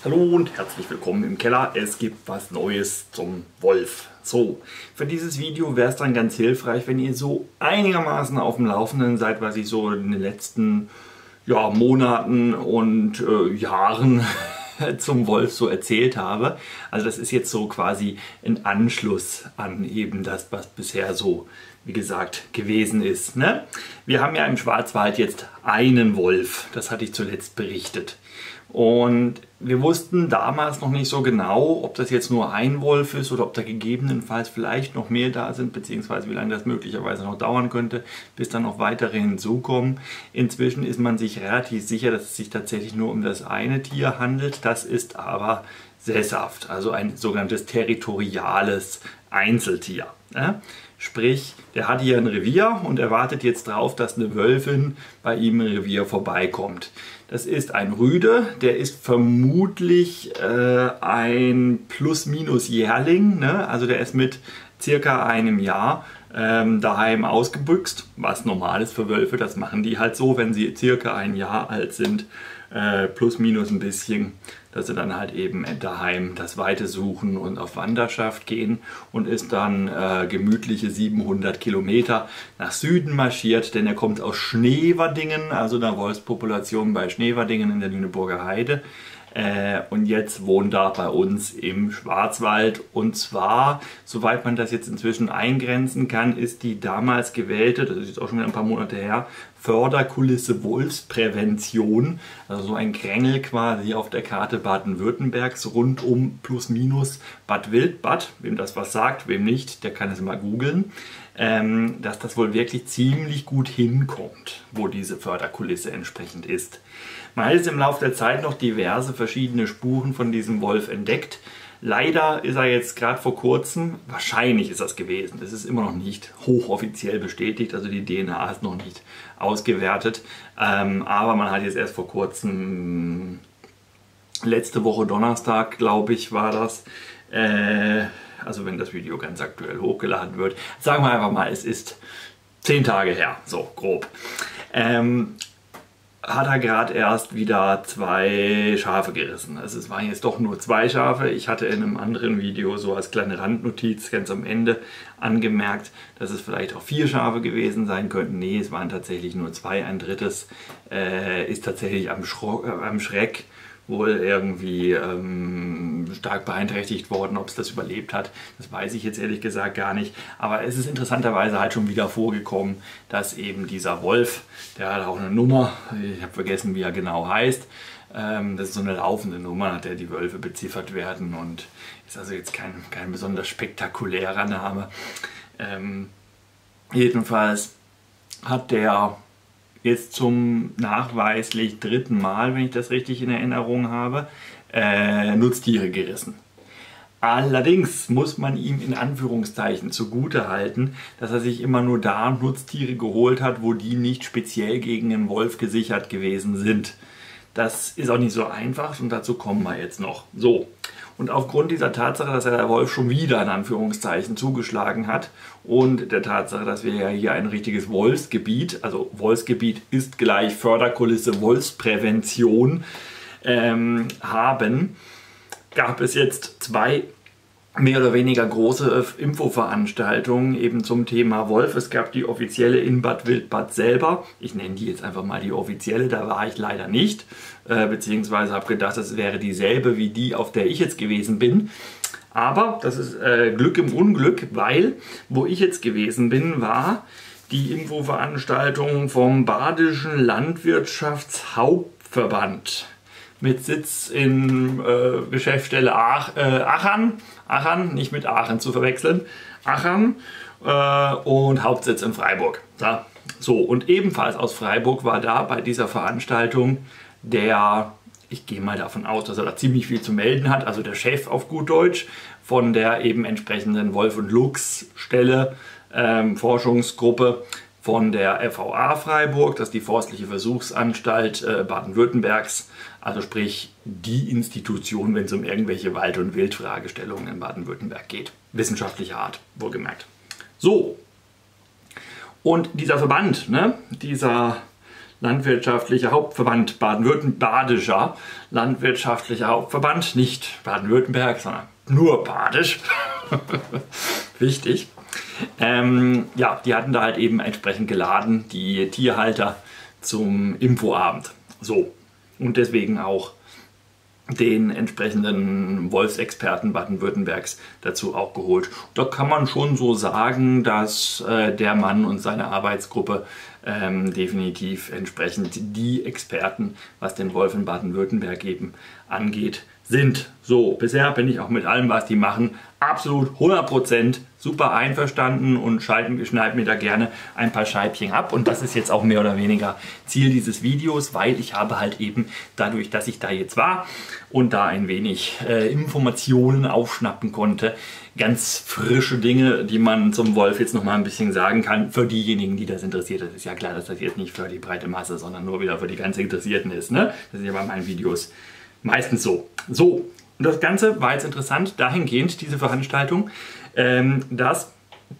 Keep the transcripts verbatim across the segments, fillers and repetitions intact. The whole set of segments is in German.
Hallo und herzlich willkommen im Keller. Es gibt was Neues zum Wolf. So, für dieses Video wäre es dann ganz hilfreich, wenn ihr so einigermaßen auf dem Laufenden seid, was ich so in den letzten ja, Monaten und äh, Jahren zum Wolf so erzählt habe. Also das ist jetzt so quasi ein Anschluss an eben das, was bisher so, wie gesagt, gewesen ist. Ne? Wir haben ja im Schwarzwald jetzt einen Wolf, das hatte ich zuletzt berichtet. Und wir wussten damals noch nicht so genau, ob das jetzt nur ein Wolf ist oder ob da gegebenenfalls vielleicht noch mehr da sind, beziehungsweise wie lange das möglicherweise noch dauern könnte, bis dann noch weitere hinzukommen. Inzwischen ist man sich relativ sicher, dass es sich tatsächlich nur um das eine Tier handelt. Das ist aber sesshaft, also ein sogenanntes territoriales Einzeltier. Ja? Sprich, der hat hier ein Revier und er wartet jetzt darauf, dass eine Wölfin bei ihm im Revier vorbeikommt. Das ist ein Rüde, der ist vermutlich äh, ein Plus-Minus-Jährling, ne? Also der ist mit circa einem Jahr ähm, daheim ausgebüxt, was normal ist für Wölfe, das machen die halt so, wenn sie circa ein Jahr alt sind, äh, plus minus ein bisschen, dass sie dann halt eben daheim das Weite suchen und auf Wanderschaft gehen und ist dann äh, gemütliche siebenhundert Kilometer nach Süden marschiert, denn er kommt aus Schneverdingen, also der Wolfspopulation bei Schneverdingen in der Lüneburger Heide. Äh, und jetzt wohnt er bei uns im Schwarzwald, und zwar, soweit man das jetzt inzwischen eingrenzen kann, ist die damals gewählte, das ist jetzt auch schon wieder ein paar Monate her, Förderkulisse Wolfsprävention, also so ein Krängel quasi auf der Karte Baden-Württembergs rund um plus minus Bad Wildbad. Wem das was sagt, wem nicht, der kann es mal googeln, ähm, dass das wohl wirklich ziemlich gut hinkommt, wo diese Förderkulisse entsprechend ist. Man hat jetzt im Laufe der Zeit noch diverse verschiedene Spuren von diesem Wolf entdeckt. Leider ist er jetzt gerade vor kurzem, wahrscheinlich ist das gewesen, das ist immer noch nicht hochoffiziell bestätigt, also die D N A ist noch nicht ausgewertet, ähm, aber man hat jetzt erst vor kurzem, letzte Woche Donnerstag, glaube ich, war das, äh, also wenn das Video ganz aktuell hochgeladen wird, sagen wir einfach mal, es ist zehn Tage her, so grob. Ähm, hat er gerade erst wieder zwei Schafe gerissen. Also es waren jetzt doch nur zwei Schafe. Ich hatte in einem anderen Video so als kleine Randnotiz ganz am Ende angemerkt, dass es vielleicht auch vier Schafe gewesen sein könnten. Nee, es waren tatsächlich nur zwei. Ein drittes äh, ist tatsächlich am, Schro äh, am Schreck wohl irgendwie ähm, stark beeinträchtigt worden. Ob es das überlebt hat, das weiß ich jetzt ehrlich gesagt gar nicht. Aber es ist interessanterweise halt schon wieder vorgekommen, dass eben dieser Wolf, der hat auch eine Nummer, ich habe vergessen, wie er genau heißt, ähm, das ist so eine laufende Nummer, nach der die Wölfe beziffert werden und ist also jetzt kein, kein besonders spektakulärer Name. Ähm, jedenfalls hat der jetzt zum nachweislich dritten Mal, wenn ich das richtig in Erinnerung habe, äh, Nutztiere gerissen. Allerdings muss man ihm in Anführungszeichen zugute halten, dass er sich immer nur da Nutztiere geholt hat, wo die nicht speziell gegen den Wolf gesichert gewesen sind. Das ist auch nicht so einfach und dazu kommen wir jetzt noch. So. Und aufgrund dieser Tatsache, dass er der Wolf schon wieder in Anführungszeichen zugeschlagen hat und der Tatsache, dass wir ja hier ein richtiges Wolfsgebiet, also Wolfsgebiet ist gleich Förderkulisse Wolfsprävention ähm, haben, gab es jetzt zwei mehr oder weniger große Infoveranstaltungen eben zum Thema Wolf. Es gab die offizielle in Bad Wildbad selber. Ich nenne die jetzt einfach mal die offizielle, da war ich leider nicht. Äh, beziehungsweise habe gedacht, das wäre dieselbe wie die, auf der ich jetzt gewesen bin. Aber das ist äh, Glück im Unglück, weil wo ich jetzt gewesen bin, war die Infoveranstaltung vom Badischen Landwirtschaftshauptverband mit Sitz in äh, Geschäftsstelle Ach, äh, Achern, Achern, nicht mit Aachen zu verwechseln, Achern äh, und Hauptsitz in Freiburg. Ja, so, und ebenfalls aus Freiburg war da bei dieser Veranstaltung der, ich gehe mal davon aus, dass er da ziemlich viel zu melden hat, also der Chef auf gut Deutsch von der eben entsprechenden Wolf- und Luchs-Stelle, ähm, Forschungsgruppe von der F V A Freiburg, das ist die Forstliche Versuchsanstalt äh, Baden-Württembergs, also sprich die Institution, wenn es um irgendwelche Wald- und Wildfragestellungen in Baden-Württemberg geht. Wissenschaftlicher Art, wohlgemerkt. So, und dieser Verband, ne, dieser Landwirtschaftlicher Hauptverband Baden-Württemberg, Badischer Landwirtschaftlicher Hauptverband, nicht Baden-Württemberg, sondern nur Badisch. Wichtig. Ähm, ja, die hatten da halt eben entsprechend geladen, die Tierhalter zum Infoabend. So, und deswegen auch den entsprechenden Wolfsexperten Baden-Württembergs dazu auch geholt. Da kann man schon so sagen, dass äh, der Mann und seine Arbeitsgruppe ähm, definitiv entsprechend die Experten, was den Wolf in Baden-Württemberg eben angeht, sind. So, bisher bin ich auch mit allem, was die machen, absolut hundert Prozent super einverstanden und schalten, schneiden mir da gerne ein paar Scheibchen ab. Und das ist jetzt auch mehr oder weniger Ziel dieses Videos, weil ich habe halt eben dadurch, dass ich da jetzt war und da ein wenig äh, Informationen aufschnappen konnte, ganz frische Dinge, die man zum Wolf jetzt noch mal ein bisschen sagen kann, für diejenigen, die das interessiert. Das ist ja klar, dass das jetzt nicht für die breite Masse, sondern nur wieder für die ganz Interessierten ist. Ne? Das ist ja bei meinen Videos meistens so. So, und das Ganze war jetzt interessant dahingehend, diese Veranstaltung, ähm, dass,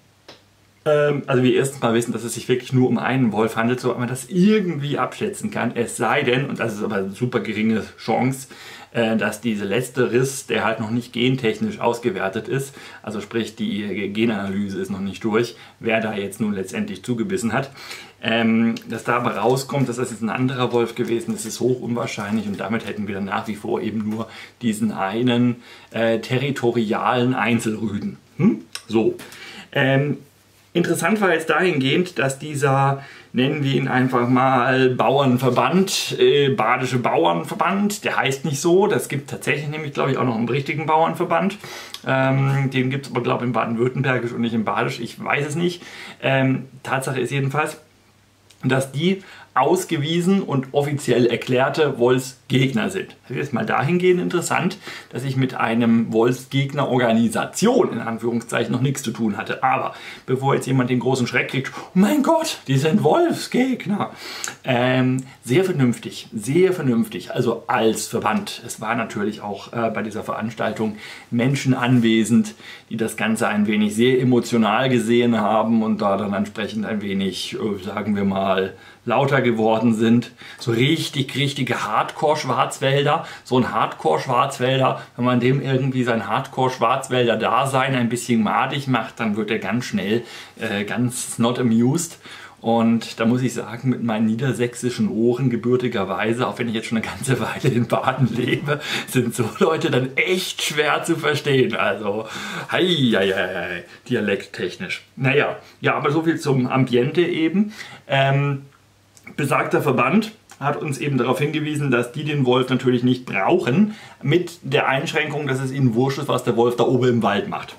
ähm, also wir erstens mal wissen, dass es sich wirklich nur um einen Wolf handelt, so man das irgendwie abschätzen kann, es sei denn, und das ist aber eine super geringe Chance, äh, dass diese letzte Riss, der halt noch nicht gentechnisch ausgewertet ist, also sprich die Genanalyse ist noch nicht durch, wer da jetzt nun letztendlich zugebissen hat, Ähm, dass da aber rauskommt, dass das jetzt ein anderer Wolf gewesen ist, ist hoch unwahrscheinlich und damit hätten wir dann nach wie vor eben nur diesen einen äh, territorialen Einzelrüden. Hm? So. Ähm, interessant war jetzt dahingehend, dass dieser, nennen wir ihn einfach mal Bauernverband, äh, Badische Bauernverband, der heißt nicht so, das gibt tatsächlich nämlich, glaube ich, auch noch einen richtigen Bauernverband. Ähm, den gibt es aber, glaube ich, in Baden-Württembergisch und nicht in Badisch, ich weiß es nicht. Ähm, Tatsache ist jedenfalls, dass die ausgewiesen und offiziell erklärte Wolfsgegner sind. Das ist jetzt mal dahingehend interessant, dass ich mit einem Wolfsgegner-Organisation in Anführungszeichen noch nichts zu tun hatte. Aber bevor jetzt jemand den großen Schreck kriegt, oh mein Gott, die sind Wolfsgegner. Ähm, sehr vernünftig, sehr vernünftig, also als Verband. Es war natürlich auch äh, bei dieser Veranstaltung Menschen anwesend, die das Ganze ein wenig sehr emotional gesehen haben und da dann entsprechend ein wenig, äh, sagen wir mal, lauter geworden sind. So richtig, richtige Hardcore-Schwarzwälder. So ein Hardcore-Schwarzwälder, wenn man dem irgendwie sein Hardcore-Schwarzwälder-Dasein ein bisschen madig macht, dann wird er ganz schnell äh, ganz not amused. Und da muss ich sagen, mit meinen niedersächsischen Ohren gebürtigerweise, auch wenn ich jetzt schon eine ganze Weile in Baden lebe, sind so Leute dann echt schwer zu verstehen. Also, hei, hei, hei, dialekttechnisch. Naja, ja, aber so viel zum Ambiente eben. Ähm, Besagter Verband hat uns eben darauf hingewiesen, dass die den Wolf natürlich nicht brauchen, mit der Einschränkung, dass es ihnen wurscht ist, was der Wolf da oben im Wald macht.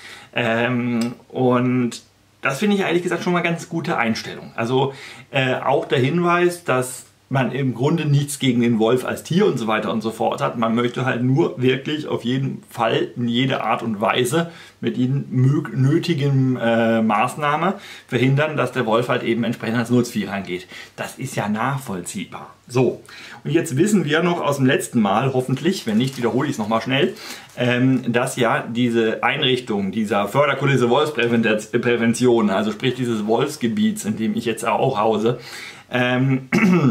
Ähm, und das finde ich ehrlich gesagt schon mal ganz gute Einstellung. Also äh, auch der Hinweis, dass man im Grunde nichts gegen den Wolf als Tier und so weiter und so fort hat. Man möchte halt nur wirklich auf jeden Fall in jeder Art und Weise mit ihnen nötigen äh, Maßnahme verhindern, dass der Wolf halt eben entsprechend als Nutzvieh rangeht. Das ist ja nachvollziehbar. So, und jetzt wissen wir noch aus dem letzten Mal, hoffentlich, wenn nicht, wiederhole ich es nochmal schnell, ähm, dass ja diese Einrichtung dieser Förderkulisse Wolfsprävention, also sprich dieses Wolfsgebiets, in dem ich jetzt auch hause, ähm,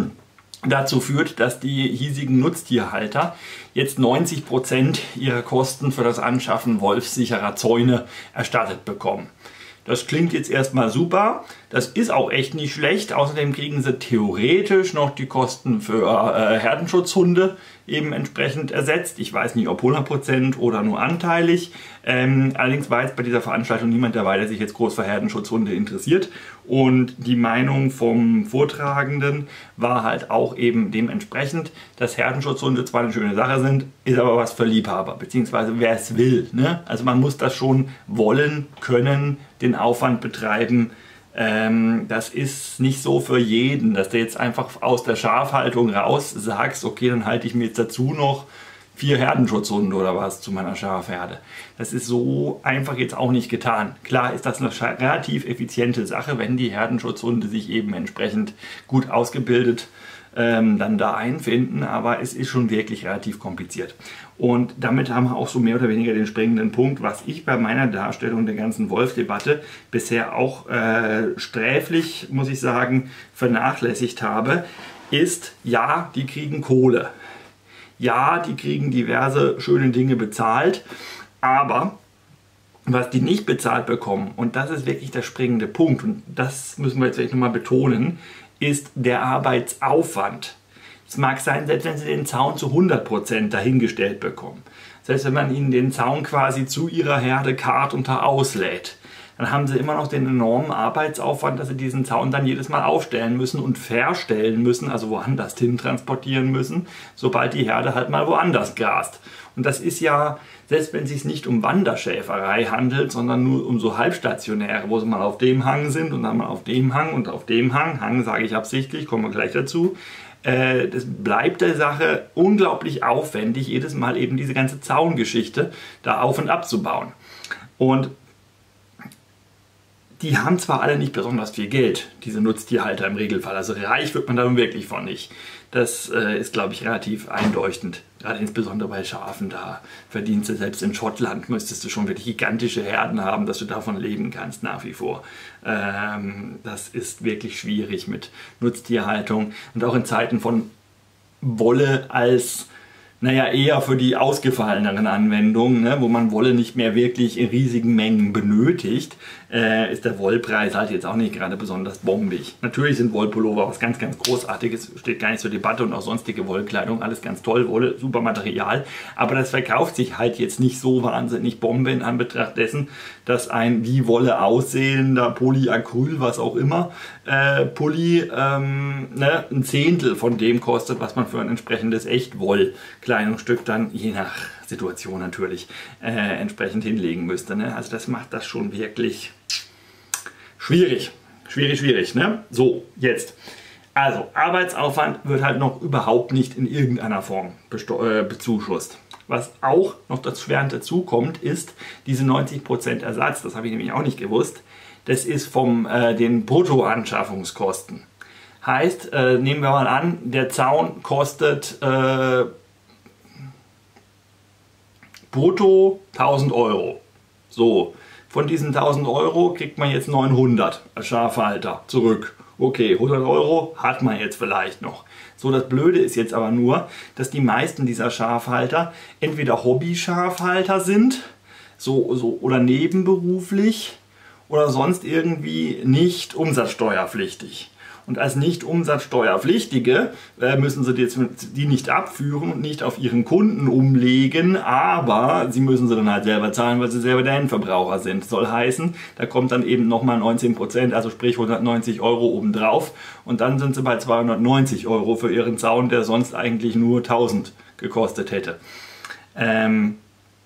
dazu führt, dass die hiesigen Nutztierhalter jetzt neunzig Prozent ihrer Kosten für das Anschaffen wolfssicherer Zäune erstattet bekommen. Das klingt jetzt erstmal super, das ist auch echt nicht schlecht. Außerdem kriegen sie theoretisch noch die Kosten für äh, Herdenschutzhunde eben entsprechend ersetzt. Ich weiß nicht, ob hundert Prozent oder nur anteilig. Ähm, allerdings war jetzt bei dieser Veranstaltung niemand dabei, der sich jetzt groß für Herdenschutzhunde interessiert. Und die Meinung vom Vortragenden war halt auch eben dementsprechend, dass Herdenschutzhunde zwar eine schöne Sache sind, ist aber was für Liebhaber, beziehungsweise wer es will. Ne? Also man muss das schon wollen, können, den Aufwand betreiben. Ähm, das ist nicht so für jeden, dass du jetzt einfach aus der Schafhaltung raus sagst, okay, dann halte ich mir jetzt dazu noch vier Herdenschutzhunde oder was zu meiner Schafherde. Das ist so einfach jetzt auch nicht getan. Klar ist das eine relativ effiziente Sache, wenn die Herdenschutzhunde sich eben entsprechend gut ausgebildet ähm, dann da einfinden, aber es ist schon wirklich relativ kompliziert. Und damit haben wir auch so mehr oder weniger den springenden Punkt, was ich bei meiner Darstellung der ganzen Wolf-Debatte bisher auch äh, sträflich, muss ich sagen, vernachlässigt habe, ist, ja, die kriegen Kohle. Ja, die kriegen diverse schöne Dinge bezahlt, aber was die nicht bezahlt bekommen, und das ist wirklich der springende Punkt, und das müssen wir jetzt wirklich nochmal betonen, ist der Arbeitsaufwand. Es mag sein, selbst wenn sie den Zaun zu hundert Prozent dahingestellt bekommen, selbst wenn man ihnen den Zaun quasi zu ihrer Herde karrt und da auslädt, dann haben sie immer noch den enormen Arbeitsaufwand, dass sie diesen Zaun dann jedes Mal aufstellen müssen und verstellen müssen, also woanders hin transportieren müssen, sobald die Herde halt mal woanders grast. Und das ist ja, selbst wenn es sich nicht um Wanderschäferei handelt, sondern nur um so halbstationäre, wo sie mal auf dem Hang sind und dann mal auf dem Hang und auf dem Hang, Hang sage ich absichtlich, kommen wir gleich dazu, äh, das bleibt der Sache unglaublich aufwendig, jedes Mal eben diese ganze Zaungeschichte da auf und ab zu bauen. Und die haben zwar alle nicht besonders viel Geld, diese Nutztierhalter im Regelfall, also reich wird man da nun wirklich von nicht. Das äh, ist, glaube ich, relativ einleuchtend. Gerade insbesondere bei Schafen, da verdienst du selbst in Schottland, müsstest du schon wirklich gigantische Herden haben, dass du davon leben kannst nach wie vor. Ähm, das ist wirklich schwierig mit Nutztierhaltung und auch in Zeiten von Wolle als, naja, eher für die ausgefalleneren Anwendungen, ne, wo man Wolle nicht mehr wirklich in riesigen Mengen benötigt, äh, ist der Wollpreis halt jetzt auch nicht gerade besonders bombig. Natürlich sind Wollpullover was ganz, ganz Großartiges, steht gar nicht zur Debatte, und auch sonstige Wollkleidung, alles ganz toll, Wolle, super Material, aber das verkauft sich halt jetzt nicht so wahnsinnig Bombe in Anbetracht dessen, dass ein wie Wolle aussehender Polyacryl, was auch immer, äh, Pulli ähm, ne, ein Zehntel von dem kostet, was man für ein entsprechendes Echtwoll-Kleidungsstück dann, je nach Situation natürlich, äh, entsprechend hinlegen müsste. Ne? Also das macht das schon wirklich schwierig. Schwierig, schwierig. Ne? So, jetzt. Also, Arbeitsaufwand wird halt noch überhaupt nicht in irgendeiner Form äh, bezuschusst. Was auch noch erschwerend dazu kommt, ist diese neunzig Prozent Ersatz. Das habe ich nämlich auch nicht gewusst. Das ist vom äh, den Bruttoanschaffungskosten. Heißt, äh, nehmen wir mal an, der Zaun kostet äh, brutto tausend Euro. So, von diesen tausend Euro kriegt man jetzt neunhundert als Schafhalter zurück. Okay, hundert Euro hat man jetzt vielleicht noch. So, das Blöde ist jetzt aber nur, dass die meisten dieser Schafhalter entweder Hobby-Schafhalter sind, so, so, oder nebenberuflich oder sonst irgendwie nicht umsatzsteuerpflichtig. Und als nicht umsatzsteuerpflichtige äh, müssen sie die, die nicht abführen und nicht auf ihren Kunden umlegen, aber sie müssen sie dann halt selber zahlen, weil sie selber der Endverbraucher sind. Soll heißen, da kommt dann eben nochmal neunzehn Prozent, also sprich hundertneunzig Euro obendrauf, und dann sind sie bei zweihundertneunzig Euro für ihren Zaun, der sonst eigentlich nur tausend gekostet hätte. Ähm,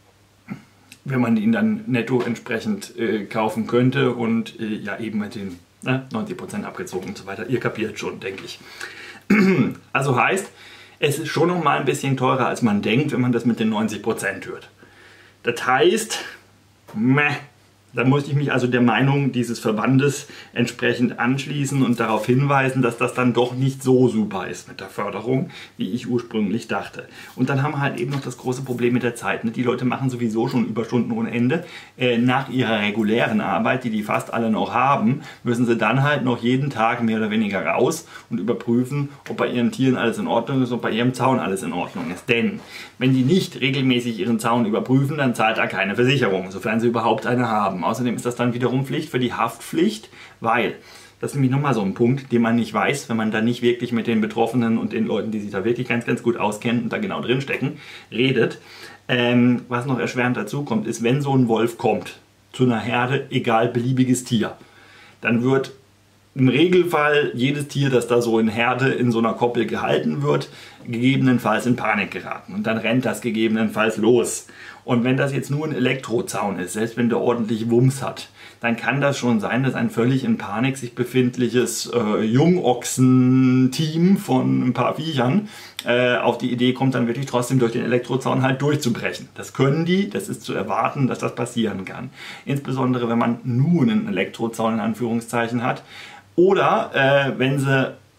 wenn man ihn dann netto entsprechend äh, kaufen könnte und äh, ja eben mit den neunzig Prozent abgezogen und so weiter. Ihr kapiert schon, denke ich. Also heißt, es ist schon noch mal ein bisschen teurer, als man denkt, wenn man das mit den neunzig Prozent hört. Das heißt, meh, da muss ich mich also der Meinung dieses Verbandes entsprechend anschließen und darauf hinweisen, dass das dann doch nicht so super ist mit der Förderung, wie ich ursprünglich dachte. Und dann haben wir halt eben noch das große Problem mit der Zeit. Die Leute machen sowieso schon Überstunden ohne Ende. Nach ihrer regulären Arbeit, die die fast alle noch haben, müssen sie dann halt noch jeden Tag mehr oder weniger raus und überprüfen, ob bei ihren Tieren alles in Ordnung ist, ob bei ihrem Zaun alles in Ordnung ist. Denn wenn die nicht regelmäßig ihren Zaun überprüfen, dann zahlt er keine Versicherung, sofern sie überhaupt eine haben. Außerdem ist das dann wiederum Pflicht für die Haftpflicht, weil, das ist nämlich nochmal so ein Punkt, den man nicht weiß, wenn man da nicht wirklich mit den Betroffenen und den Leuten, die sich da wirklich ganz, ganz gut auskennen und da genau drin stecken, redet. Ähm, was noch erschwerend dazu kommt, ist, wenn so ein Wolf kommt zu einer Herde, egal beliebiges Tier, dann wird im Regelfall jedes Tier, das da so in Herde in so einer Koppel gehalten wird, gegebenenfalls in Panik geraten. Und dann rennt das gegebenenfalls los. Und wenn das jetzt nur ein Elektrozaun ist, selbst wenn der ordentlich Wumms hat, dann kann das schon sein, dass ein völlig in Panik sich befindliches äh, Jungochsen-Team von ein paar Viechern äh, auf die Idee kommt, dann wirklich trotzdem durch den Elektrozaun halt durchzubrechen. Das können die, das ist zu erwarten, dass das passieren kann. Insbesondere, wenn man nur einen Elektrozaun in Anführungszeichen hat. Oder äh, wenn sie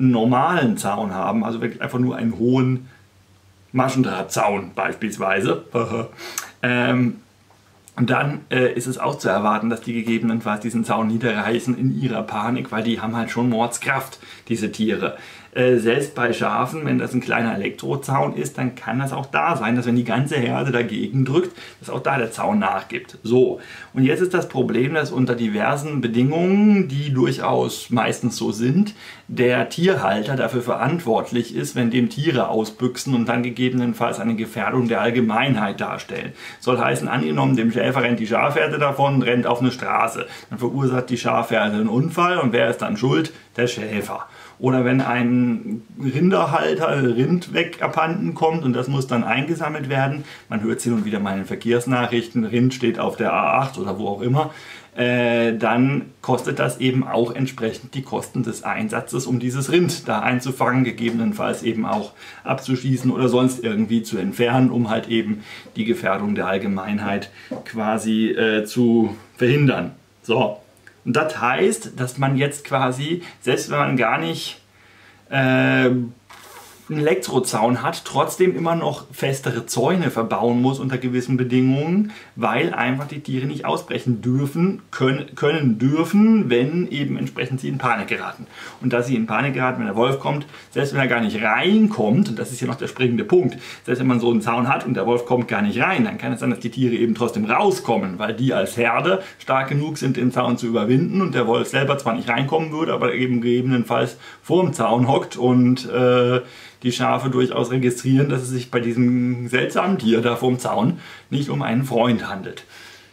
einen normalen Zaun haben, also wirklich einfach nur einen hohen Maschendrahtzaun beispielsweise, ähm, und dann äh, ist es auch zu erwarten, dass die gegebenenfalls diesen Zaun niederreißen in ihrer Panik, weil die haben halt schon Mordskraft, diese Tiere. Äh, selbst bei Schafen, wenn das ein kleiner Elektrozaun ist, dann kann das auch da sein, dass wenn die ganze Herde dagegen drückt, dass auch da der Zaun nachgibt. So, und jetzt ist das Problem, dass unter diversen Bedingungen, die durchaus meistens so sind, der Tierhalter dafür verantwortlich ist, wenn dem Tiere ausbüchsen und dann gegebenenfalls eine Gefährdung der Allgemeinheit darstellen. Soll heißen, angenommen, dem Schäfer rennt die Schafherde davon, rennt auf eine Straße. Dann verursacht die Schafherde einen Unfall und wer ist dann schuld? Der Schäfer. Oder wenn ein Rinderhalter Rind weg abhanden kommt und das muss dann eingesammelt werden, man hört es hin und wieder mal in Verkehrsnachrichten, Rind steht auf der A acht oder wo auch immer, äh, dann kostet das eben auch entsprechend die Kosten des Einsatzes, um dieses Rind da einzufangen, gegebenenfalls eben auch abzuschießen oder sonst irgendwie zu entfernen, um halt eben die Gefährdung der Allgemeinheit quasi äh, zu verhindern. So. Und das heißt, dass man jetzt quasi, selbst wenn man gar nicht äh, einen Elektrozaun hat, trotzdem immer noch festere Zäune verbauen muss unter gewissen Bedingungen, weil einfach die Tiere nicht ausbrechen dürfen, können, können dürfen, wenn eben entsprechend sie in Panik geraten. Und dass sie in Panik geraten, wenn der Wolf kommt, selbst wenn er gar nicht reinkommt, und das ist ja noch der springende Punkt, selbst wenn man so einen Zaun hat und der Wolf kommt gar nicht rein, dann kann es sein, dass die Tiere eben trotzdem rauskommen, weil die als Herde stark genug sind, den Zaun zu überwinden und der Wolf selber zwar nicht reinkommen würde, aber eben gegebenenfalls vor dem Zaun hockt und äh, die Schafe durchaus registrieren, dass es sich bei diesem seltsamen Tier da vorm Zaun nicht um einen Freund handelt.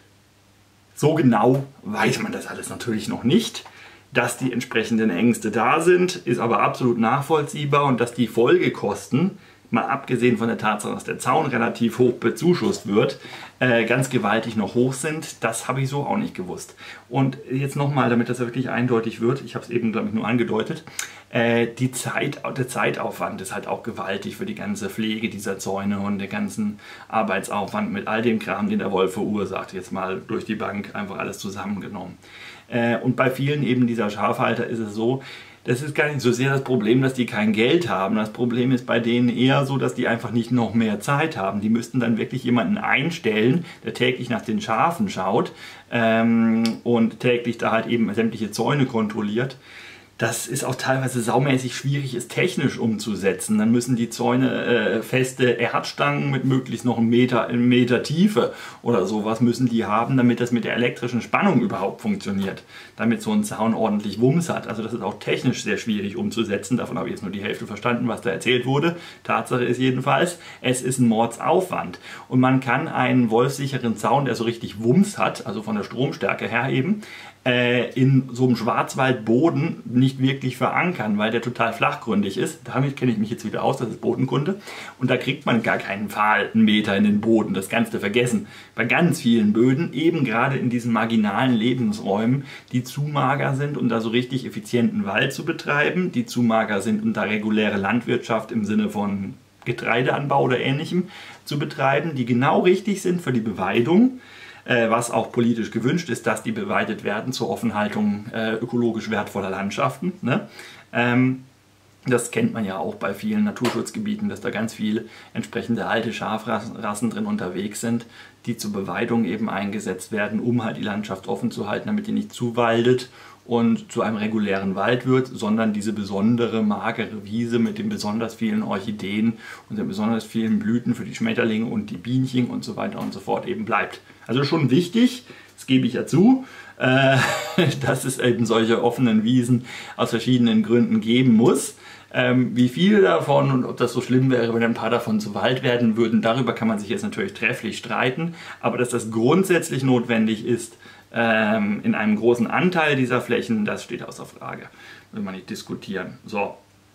So genau weiß man das alles natürlich noch nicht. Dass die entsprechenden Ängste da sind, ist aber absolut nachvollziehbar und dass die Folgekosten, mal abgesehen von der Tatsache, dass der Zaun relativ hoch bezuschusst wird, äh, ganz gewaltig noch hoch sind, das habe ich so auch nicht gewusst. Und jetzt nochmal, damit das wirklich eindeutig wird, ich habe es eben, glaube ich, nur angedeutet, äh, die Zeit, der Zeitaufwand ist halt auch gewaltig für die ganze Pflege dieser Zäune und den ganzen Arbeitsaufwand mit all dem Kram, den der Wolf verursacht, jetzt mal durch die Bank einfach alles zusammengenommen. Äh, und bei vielen eben dieser Schafhalter ist es so, das ist gar nicht so sehr das Problem, dass die kein Geld haben. Das Problem ist bei denen eher so, dass die einfach nicht noch mehr Zeit haben. Die müssten dann wirklich jemanden einstellen, der täglich nach den Schafen schaut ähm, und täglich da halt eben sämtliche Zäune kontrolliert. Das ist auch teilweise saumäßig schwierig, ist technisch umzusetzen. Dann müssen die Zäune äh, feste Erdstangen mit möglichst noch einem Meter, einem Meter Tiefe oder sowas müssen die haben, damit das mit der elektrischen Spannung überhaupt funktioniert. Damit so ein Zaun ordentlich Wumms hat. Also das ist auch technisch sehr schwierig umzusetzen. Davon habe ich jetzt nur die Hälfte verstanden, was da erzählt wurde. Tatsache ist jedenfalls, es ist ein Mordsaufwand. Und man kann einen wolfsicheren Zaun, der so richtig Wumms hat, also von der Stromstärke her eben, in so einem Schwarzwaldboden nicht wirklich verankern, weil der total flachgründig ist. Damit kenne ich mich jetzt wieder aus, das ist Bodenkunde. Und da kriegt man gar keinen Pfahl, einen Meter in den Boden, das kannst du vergessen. Bei ganz vielen Böden, eben gerade in diesen marginalen Lebensräumen, die zu mager sind, um da so richtig effizienten Wald zu betreiben, die zu mager sind, um da reguläre Landwirtschaft im Sinne von Getreideanbau oder Ähnlichem zu betreiben, die genau richtig sind für die Beweidung, was auch politisch gewünscht ist, dass die beweidet werden zur Offenhaltung äh, ökologisch wertvoller Landschaften. Ne? Ähm, das kennt man ja auch bei vielen Naturschutzgebieten, dass da ganz viele entsprechende alte Schafrassen drin unterwegs sind, die zur Beweidung eben eingesetzt werden, um halt die Landschaft offen zu halten, damit die nicht zuwaldet und zu einem regulären Wald wird, sondern diese besondere, magere Wiese mit den besonders vielen Orchideen und den besonders vielen Blüten für die Schmetterlinge und die Bienchen und so weiter und so fort eben bleibt. Also schon wichtig, das gebe ich ja zu, äh, dass es eben solche offenen Wiesen aus verschiedenen Gründen geben muss. Ähm, wie viele davon und ob das so schlimm wäre, wenn ein paar davon zu Wald werden würden, darüber kann man sich jetzt natürlich trefflich streiten. Aber dass das grundsätzlich notwendig ist, ähm, in einem großen Anteil dieser Flächen, das steht außer Frage. Will man nicht diskutieren. So.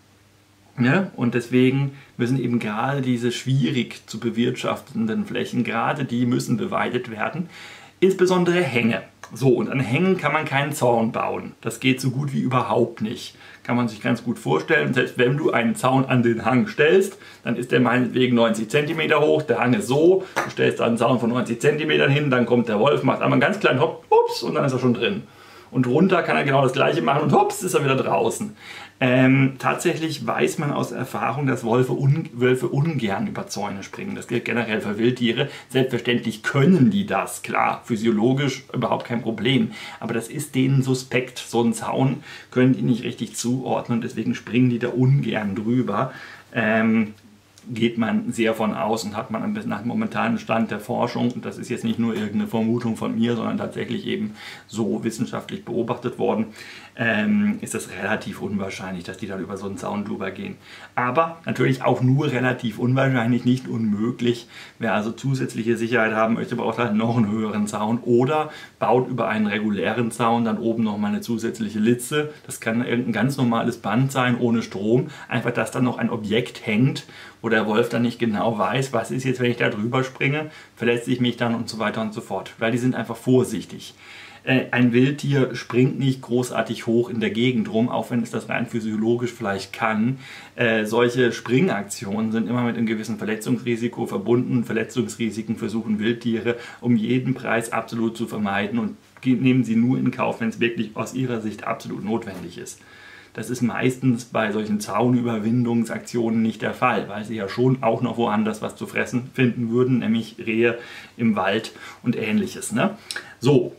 Ja, und deswegen müssen eben gerade diese schwierig zu bewirtschaftenden Flächen, gerade die müssen beweidet werden, insbesondere Hänge. So, und an Hängen kann man keinen Zaun bauen. Das geht so gut wie überhaupt nicht. Kann man sich ganz gut vorstellen. Selbst wenn du einen Zaun an den Hang stellst, dann ist der meinetwegen neunzig Zentimeter hoch, der Hang ist so, du stellst da einen Zaun von neunzig Zentimetern hin, dann kommt der Wolf, macht einmal einen ganz kleinen Hopp, ups, und dann ist er schon drin. und runter kann er genau das gleiche machen und hops, ist er wieder draußen. Ähm, tatsächlich weiß man aus Erfahrung, dass Wölfe, un Wölfe ungern über Zäune springen. Das gilt generell für Wildtiere. Selbstverständlich können die das, klar, physiologisch überhaupt kein Problem. Aber das ist denen suspekt. So einen Zaun können die nicht richtig zuordnen und deswegen springen die da ungern drüber. Ähm, geht man sehr von aus und hat man nach dem momentanen Stand der Forschung, und das ist jetzt nicht nur irgendeine Vermutung von mir, sondern tatsächlich eben so wissenschaftlich beobachtet worden, ähm, ist es relativ unwahrscheinlich, dass die dann über so einen Zaun drüber gehen. Aber natürlich auch nur relativ unwahrscheinlich, nicht unmöglich. Wer also zusätzliche Sicherheit haben möchte, braucht halt noch einen höheren Zaun oder baut über einen regulären Zaun dann oben noch mal eine zusätzliche Litze. Das kann irgendein ganz normales Band sein, ohne Strom. Einfach, dass dann noch ein Objekt hängt, wo der Wolf dann nicht genau weiß, was ist jetzt, wenn ich da drüber springe, verletze ich mich dann und so weiter und so fort. Weil die sind einfach vorsichtig. Äh, ein Wildtier springt nicht großartig hoch in der Gegend rum, auch wenn es das rein physiologisch vielleicht kann. Äh, solche Springaktionen sind immer mit einem gewissen Verletzungsrisiko verbunden. Verletzungsrisiken versuchen Wildtiere um jeden Preis absolut zu vermeiden und nehmen sie nur in Kauf, wenn es wirklich aus ihrer Sicht absolut notwendig ist. Das ist meistens bei solchen Zaunüberwindungsaktionen nicht der Fall, weil sie ja schon auch noch woanders was zu fressen finden würden, nämlich Rehe im Wald und ähnliches. Ne? So,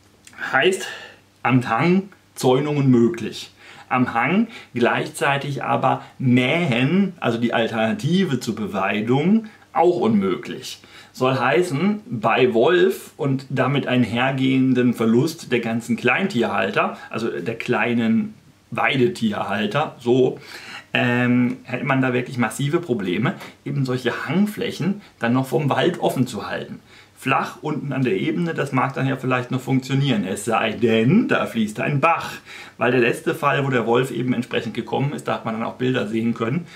heißt am Hang Zäunungen möglich. Am Hang gleichzeitig aber Mähen, also die Alternative zur Beweidung, auch unmöglich. Soll heißen, bei Wolf und damit einhergehenden Verlust der ganzen Kleintierhalter, also der kleinen Weidetierhalter, so, ähm, hätte man da wirklich massive Probleme, eben solche Hangflächen dann noch vom Wald offen zu halten. Flach unten an der Ebene, das mag dann ja vielleicht noch funktionieren, es sei denn, da fließt ein Bach. Weil der letzte Fall, wo der Wolf eben entsprechend gekommen ist, da hat man dann auch Bilder sehen können,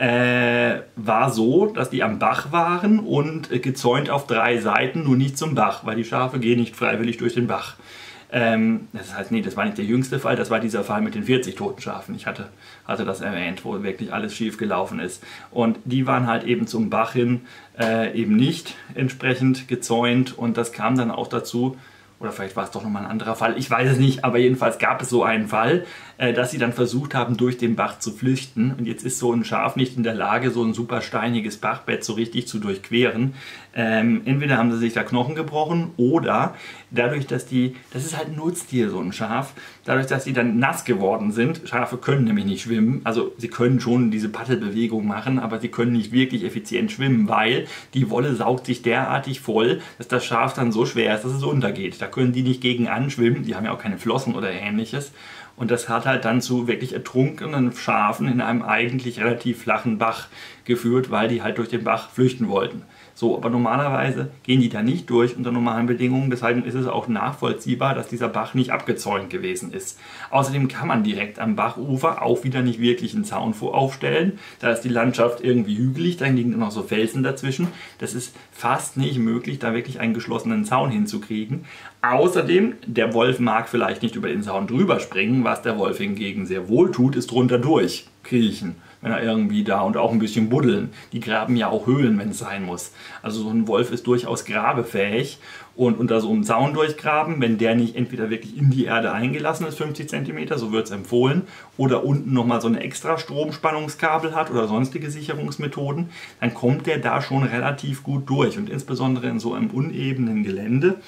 äh, war so, dass die am Bach waren und äh, gezäunt auf drei Seiten, nur nicht zum Bach, weil die Schafe gehen nicht freiwillig durch den Bach. Ähm, das heißt, nee, das war nicht der jüngste Fall, das war dieser Fall mit den vierzig toten Schafen. Ich hatte, hatte das erwähnt, wo wirklich alles schief gelaufen ist. Und die waren halt eben zum Bach hin äh, eben nicht entsprechend gezäunt und das kam dann auch dazu, oder vielleicht war es doch nochmal ein anderer Fall, ich weiß es nicht, aber jedenfalls gab es so einen Fall, äh, dass sie dann versucht haben, durch den Bach zu flüchten. Und jetzt ist so ein Schaf nicht in der Lage, so ein super steiniges Bachbett so richtig zu durchqueren. Ähm, entweder haben sie sich da Knochen gebrochen oder dadurch, dass die, das ist halt ein Nutztier, so ein Schaf, dadurch, dass sie dann nass geworden sind, Schafe können nämlich nicht schwimmen, also sie können schon diese Paddelbewegung machen, aber sie können nicht wirklich effizient schwimmen, weil die Wolle saugt sich derartig voll, dass das Schaf dann so schwer ist, dass es untergeht. Da können die nicht gegen anschwimmen, die haben ja auch keine Flossen oder ähnliches. Und das hat halt dann zu wirklich ertrunkenen Schafen in einem eigentlich relativ flachen Bach geführt, weil die halt durch den Bach flüchten wollten. So, aber normalerweise gehen die da nicht durch unter normalen Bedingungen, deshalb ist es auch nachvollziehbar, dass dieser Bach nicht abgezäunt gewesen ist. Außerdem kann man direkt am Bachufer auch wieder nicht wirklich einen Zaun aufstellen. Da ist die Landschaft irgendwie hügelig, dann liegen noch so Felsen dazwischen. Das ist fast nicht möglich, da wirklich einen geschlossenen Zaun hinzukriegen. Außerdem, der Wolf mag vielleicht nicht über den Zaun drüber springen, was der Wolf hingegen sehr wohl tut, ist drunter durchkriechen. Wenn er irgendwie da und auch ein bisschen buddeln. Die graben ja auch Höhlen, wenn es sein muss. Also so ein Wolf ist durchaus grabefähig und unter so einem Zaun durchgraben, wenn der nicht entweder wirklich in die Erde eingelassen ist, fünfzig Zentimeter, so wird es empfohlen, oder unten nochmal so eine extra Stromspannungskabel hat oder sonstige Sicherungsmethoden, dann kommt der da schon relativ gut durch und insbesondere in so einem unebenen Gelände.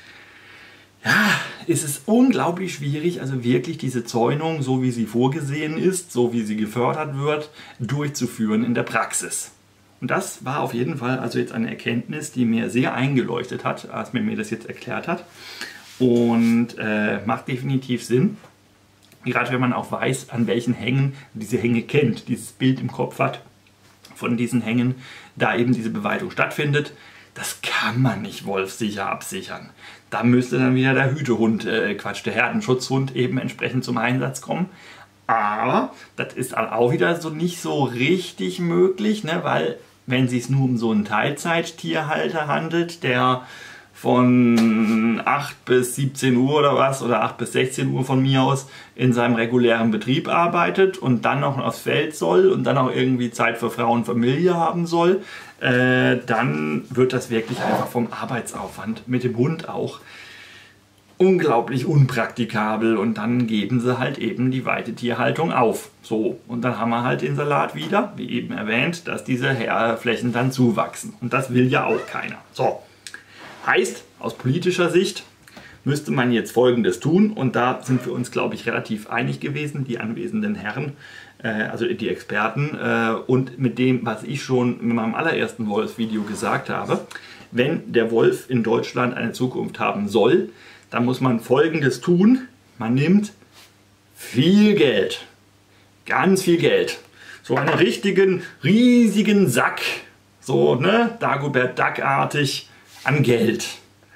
Ja, ist es unglaublich schwierig, also wirklich diese Zäunung, so wie sie vorgesehen ist, so wie sie gefördert wird, durchzuführen in der Praxis. Und das war auf jeden Fall also jetzt eine Erkenntnis, die mir sehr eingeleuchtet hat, als mir mir das jetzt erklärt hat. Und äh, macht definitiv Sinn, gerade wenn man auch weiß, an welchen Hängen diese Hänge kennt, dieses Bild im Kopf hat von diesen Hängen, da eben diese Beweidung stattfindet. Das kann man nicht wolfsicher absichern. Da müsste dann wieder der Hütehund, äh, Quatsch, der Herdenschutzhund eben entsprechend zum Einsatz kommen. Aber das ist auch wieder so nicht so richtig möglich, ne? Weil wenn es sich nur um so einen Teilzeittierhalter handelt, der von acht bis siebzehn Uhr oder was, oder acht bis sechzehn Uhr von mir aus in seinem regulären Betrieb arbeitet und dann noch aufs Feld soll und dann auch irgendwie Zeit für Frau und Familie haben soll, äh, dann wird das wirklich einfach vom Arbeitsaufwand mit dem Hund auch unglaublich unpraktikabel und dann geben sie halt eben die Weidetierhaltung auf. So, und dann haben wir halt den Salat wieder, wie eben erwähnt, dass diese Flächen dann zuwachsen. Und das will ja auch keiner. So, heißt, aus politischer Sicht müsste man jetzt Folgendes tun, und da sind wir uns, glaube ich, relativ einig gewesen, die anwesenden Herren, äh, also die Experten, äh, und mit dem, was ich schon in meinem allerersten Wolf-Video gesagt habe: Wenn der Wolf in Deutschland eine Zukunft haben soll, dann muss man Folgendes tun: Man nimmt viel Geld, ganz viel Geld, so einen richtigen, riesigen Sack, so, ne, Dagobert Duck-artig an Geld.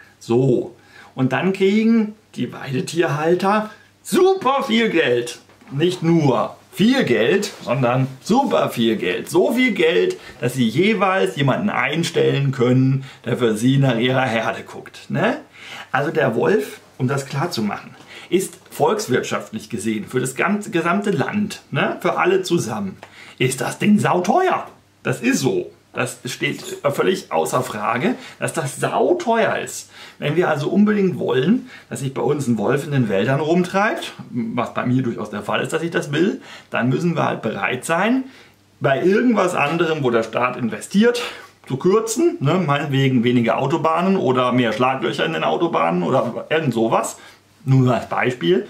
So. Und dann kriegen die Weidetierhalter super viel Geld. Nicht nur viel Geld, sondern super viel Geld. So viel Geld, dass sie jeweils jemanden einstellen können, der für sie nach ihrer Herde guckt. Ne? Also der Wolf, um das klar zu machen, ist volkswirtschaftlich gesehen für das ganze, gesamte Land, ne, für alle zusammen, ist das Ding sauteuer. Das ist so. Das steht völlig außer Frage, dass das sauteuer ist. Wenn wir also unbedingt wollen, dass sich bei uns ein Wolf in den Wäldern rumtreibt, was bei mir durchaus der Fall ist, dass ich das will, dann müssen wir halt bereit sein, bei irgendwas anderem, wo der Staat investiert, zu kürzen, ne, meinetwegen weniger Autobahnen oder mehr Schlaglöcher in den Autobahnen oder irgend sowas, nur als Beispiel.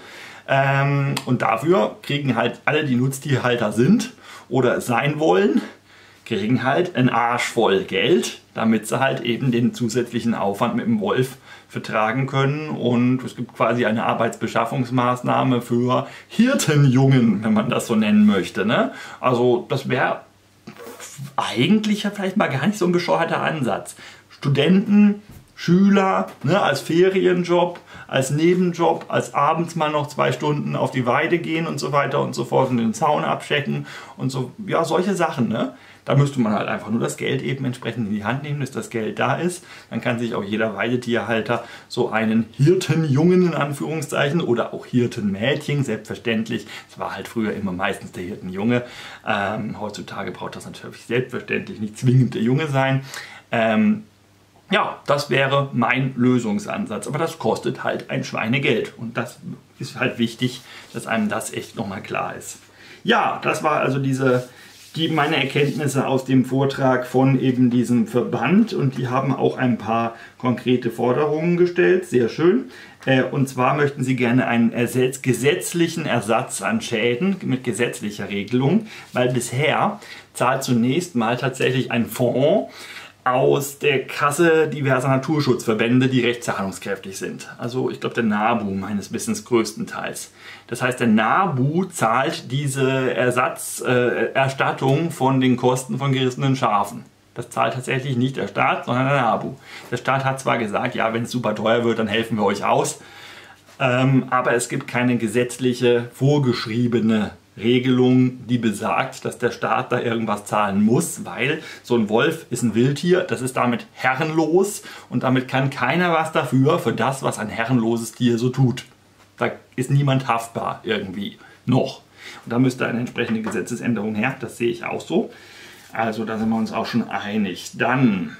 Ähm, und dafür kriegen halt alle, die Nutztierhalter sind oder es sein wollen, kriegen halt einen Arsch voll Geld, damit sie halt eben den zusätzlichen Aufwand mit dem Wolf vertragen können. Und es gibt quasi eine Arbeitsbeschaffungsmaßnahme für Hirtenjungen, wenn man das so nennen möchte. Ne? Also das wäre eigentlich ja vielleicht mal gar nicht so ein bescheuerter Ansatz. Studenten, Schüler, ne, als Ferienjob, als Nebenjob, als abends mal noch zwei Stunden auf die Weide gehen und so weiter und so fort und den Zaun abchecken und so, ja, solche Sachen, ne? Da müsste man halt einfach nur das Geld eben entsprechend in die Hand nehmen, dass das Geld da ist. Dann kann sich auch jeder Weidetierhalter so einen Hirtenjungen in Anführungszeichen oder auch Hirtenmädchen, selbstverständlich. Es war halt früher immer meistens der Hirtenjunge. Ähm, heutzutage braucht das natürlich selbstverständlich nicht zwingend der Junge sein. Ähm, ja, das wäre mein Lösungsansatz. Aber das kostet halt ein Schweinegeld. Und das ist halt wichtig, dass einem das echt nochmal klar ist. Ja, das war also diese... die meine Erkenntnisse aus dem Vortrag von eben diesem Verband, und die haben auch ein paar konkrete Forderungen gestellt, sehr schön. Äh, und zwar möchten sie gerne einen Ersatz, gesetzlichen Ersatz an Schäden mit gesetzlicher Regelung, weil bisher zahlt zunächst mal tatsächlich ein Fonds aus der Kasse diverser Naturschutzverbände, die recht zahlungskräftig sind. Also ich glaube der NABU meines Wissens größtenteils. Das heißt, der NABU zahlt diese Ersatzerstattung äh, von den Kosten von gerissenen Schafen. Das zahlt tatsächlich nicht der Staat, sondern der NABU. Der Staat hat zwar gesagt, ja, wenn es super teuer wird, dann helfen wir euch aus. Ähm, aber es gibt keine gesetzliche, vorgeschriebene Regelung, die besagt, dass der Staat da irgendwas zahlen muss, weil so ein Wolf ist ein Wildtier, das ist damit herrenlos und damit kann keiner was dafür, für das, was ein herrenloses Tier so tut. Da ist niemand haftbar irgendwie noch. Und da müsste eine entsprechende Gesetzesänderung her, das sehe ich auch so. Also da sind wir uns auch schon einig. Dann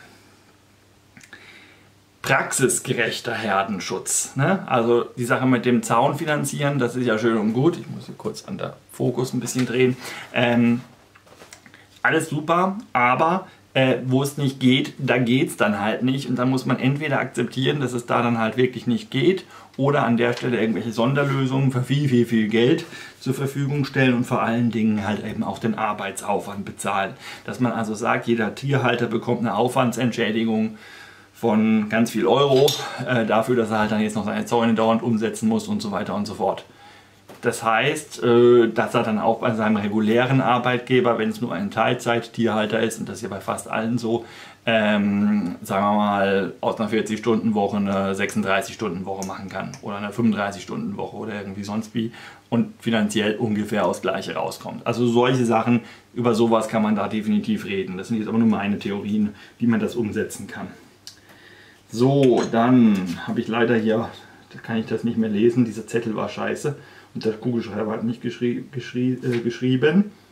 praxisgerechter Herdenschutz. Ne? Also die Sache mit dem Zaun finanzieren, das ist ja schön und gut. Ich muss hier kurz an der Fokus ein bisschen drehen. Ähm, alles super, aber äh, wo es nicht geht, da geht es dann halt nicht. Und dann muss man entweder akzeptieren, dass es da dann halt wirklich nicht geht, oder an der Stelle irgendwelche Sonderlösungen für viel, viel, viel Geld zur Verfügung stellen und vor allen Dingen halt eben auch den Arbeitsaufwand bezahlen. Dass man also sagt, jeder Tierhalter bekommt eine Aufwandsentschädigung von ganz viel Euro äh, dafür, dass er halt dann jetzt noch seine Zäune dauernd umsetzen muss und so weiter und so fort. Das heißt, äh, dass er dann auch bei seinem regulären Arbeitgeber, wenn es nur ein Teilzeit-Tierhalter ist, und das ist ja bei fast allen so, ähm, sagen wir mal, aus einer vierzig-Stunden-Woche eine sechsunddreißig-Stunden-Woche machen kann oder eine fünfunddreißig-Stunden-Woche oder irgendwie sonst wie und finanziell ungefähr aufs Gleiche rauskommt. Also solche Sachen, über sowas kann man da definitiv reden. Das sind jetzt aber nur meine Theorien, wie man das umsetzen kann. So, dann habe ich leider hier, da kann ich das nicht mehr lesen, dieser Zettel war scheiße und der Kugelschreiber hat nicht geschrie geschrie äh, geschrieben.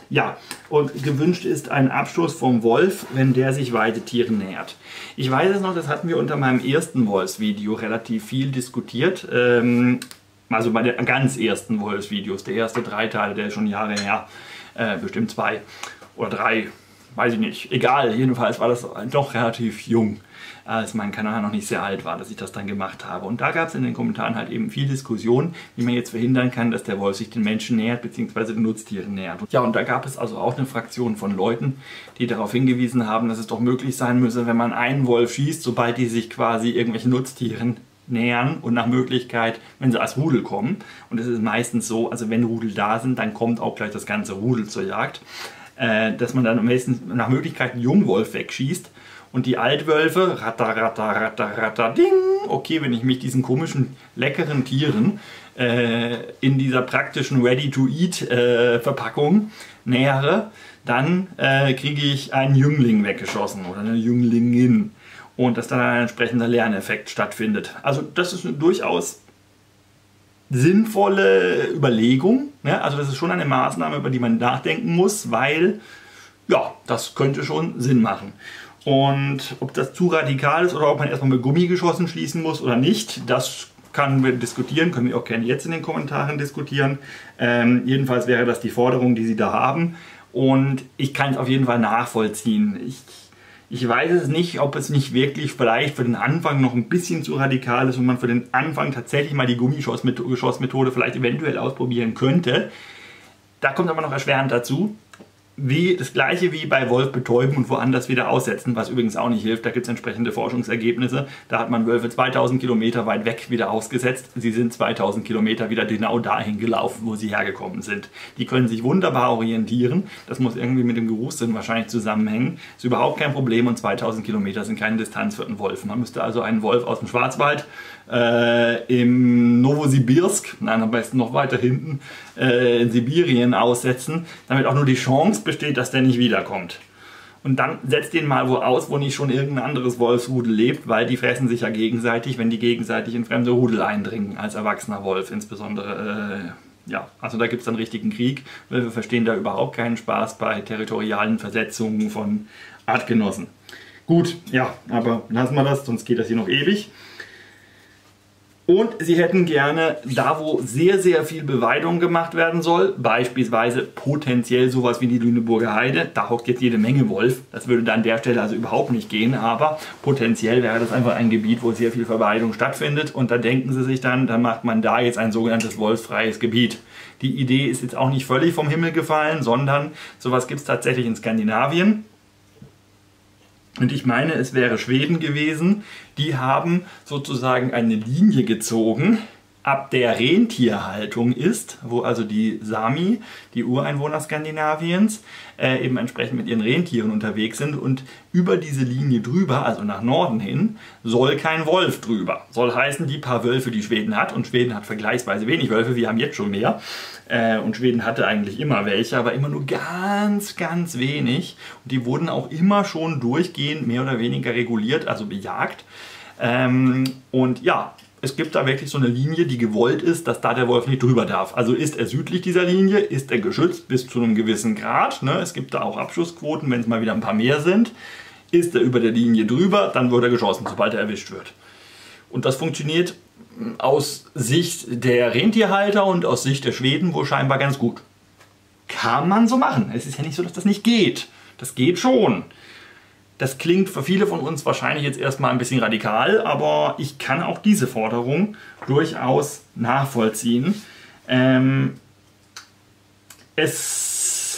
Ja, und gewünscht ist ein Abstoß vom Wolf, wenn der sich Weidetieren nähert. Ich weiß es noch, das hatten wir unter meinem ersten Wolfsvideo relativ viel diskutiert. Ähm, also bei den ganz ersten Wolfsvideos, der erste drei Teile, der ist schon Jahre her, äh, bestimmt zwei oder drei, weiß ich nicht. Egal, jedenfalls war das doch relativ jung, als mein Kanal noch nicht sehr alt war, dass ich das dann gemacht habe. Und da gab es in den Kommentaren halt eben viel Diskussion, wie man jetzt verhindern kann, dass der Wolf sich den Menschen nähert, beziehungsweise den Nutztieren nähert. Ja, und da gab es also auch eine Fraktion von Leuten, die darauf hingewiesen haben, dass es doch möglich sein müsse, wenn man einen Wolf schießt, sobald die sich quasi irgendwelchen Nutztieren nähern und nach Möglichkeit, wenn sie als Rudel kommen. Und es ist meistens so, also wenn Rudel da sind, dann kommt auch gleich das ganze Rudel zur Jagd, äh, dass man dann am besten nach Möglichkeit einen Jungwolf wegschießt. Und die Altwölfe, ratter, ratter, ratter, ratter, ding, okay, wenn ich mich diesen komischen, leckeren Tieren äh, in dieser praktischen Ready-to-Eat-Verpackung äh, nähere, dann äh, kriege ich einen Jüngling weggeschossen oder eine Jünglingin. Und dass dann ein entsprechender Lerneffekt stattfindet. Also das ist eine durchaus sinnvolle Überlegung. Ne? Also das ist schon eine Maßnahme, über die man nachdenken muss, weil ja, das könnte schon Sinn machen. Und ob das zu radikal ist oder ob man erstmal mit Gummigeschossen schließen muss oder nicht, das können wir diskutieren, können wir auch gerne jetzt in den Kommentaren diskutieren. Ähm, jedenfalls wäre das die Forderung, die Sie da haben. Und ich kann es auf jeden Fall nachvollziehen. Ich, ich weiß es nicht, ob es nicht wirklich vielleicht für den Anfang noch ein bisschen zu radikal ist und man für den Anfang tatsächlich mal die Gummigeschossmethode vielleicht eventuell ausprobieren könnte. Da kommt aber noch erschwerend dazu. Wie, das gleiche wie bei Wolf betäuben und woanders wieder aussetzen, was übrigens auch nicht hilft. Da gibt es entsprechende Forschungsergebnisse. Da hat man Wölfe zweitausend Kilometer weit weg wieder ausgesetzt. Sie sind zweitausend Kilometer wieder genau dahin gelaufen, wo sie hergekommen sind. Die können sich wunderbar orientieren. Das muss irgendwie mit dem Geruchssinn wahrscheinlich zusammenhängen. Ist überhaupt kein Problem und zweitausend Kilometer sind keine Distanz für einen Wolf. Man müsste also einen Wolf aus dem Schwarzwald äh, im Novosibirsk, nein, am besten noch weiter hinten, äh, in Sibirien aussetzen, damit auch nur die Chance besteht, dass der nicht wiederkommt. Und dann setzt den mal wo aus, wo nicht schon irgendein anderes Wolfsrudel lebt, weil die fressen sich ja gegenseitig, wenn die gegenseitig in fremde Rudel eindringen, als erwachsener Wolf insbesondere. Äh, ja, also da gibt es dann richtigen Krieg. Wir verstehen da überhaupt keinen Spaß bei territorialen Versetzungen von Artgenossen. Gut, ja, aber lassen wir das, sonst geht das hier noch ewig. Und sie hätten gerne, da wo sehr, sehr viel Beweidung gemacht werden soll, beispielsweise potenziell sowas wie die Lüneburger Heide, da hockt jetzt jede Menge Wolf, das würde dann an der Stelle also überhaupt nicht gehen, aber potenziell wäre das einfach ein Gebiet, wo sehr viel Verweidung stattfindet und da denken sie sich dann, dann macht man da jetzt ein sogenanntes wolfsfreies Gebiet. Die Idee ist jetzt auch nicht völlig vom Himmel gefallen, sondern sowas gibt es tatsächlich in Skandinavien. Und ich meine, es wäre Schweden gewesen, die haben sozusagen eine Linie gezogen, ab der Rentierhaltung ist, wo also die Sami, die Ureinwohner Skandinaviens, äh, eben entsprechend mit ihren Rentieren unterwegs sind und über diese Linie drüber, also nach Norden hin, soll kein Wolf drüber. Soll heißen, die paar Wölfe, die Schweden hat, und Schweden hat vergleichsweise wenig Wölfe, wir haben jetzt schon mehr, äh, und Schweden hatte eigentlich immer welche, aber immer nur ganz, ganz wenig. Und die wurden auch immer schon durchgehend mehr oder weniger reguliert, also bejagt. Ähm, und ja, es gibt da wirklich so eine Linie, die gewollt ist, dass da der Wolf nicht drüber darf. Also ist er südlich dieser Linie, ist er geschützt bis zu einem gewissen Grad. Ne? Es gibt da auch Abschussquoten, wenn es mal wieder ein paar mehr sind. Ist er über der Linie drüber, dann wird er geschossen, sobald er erwischt wird. Und das funktioniert aus Sicht der Rentierhalter und aus Sicht der Schweden wohl scheinbar ganz gut. Kann man so machen. Es ist ja nicht so, dass das nicht geht. Das geht schon. Das klingt für viele von uns wahrscheinlich jetzt erstmal ein bisschen radikal, aber ich kann auch diese Forderung durchaus nachvollziehen. Ähm, es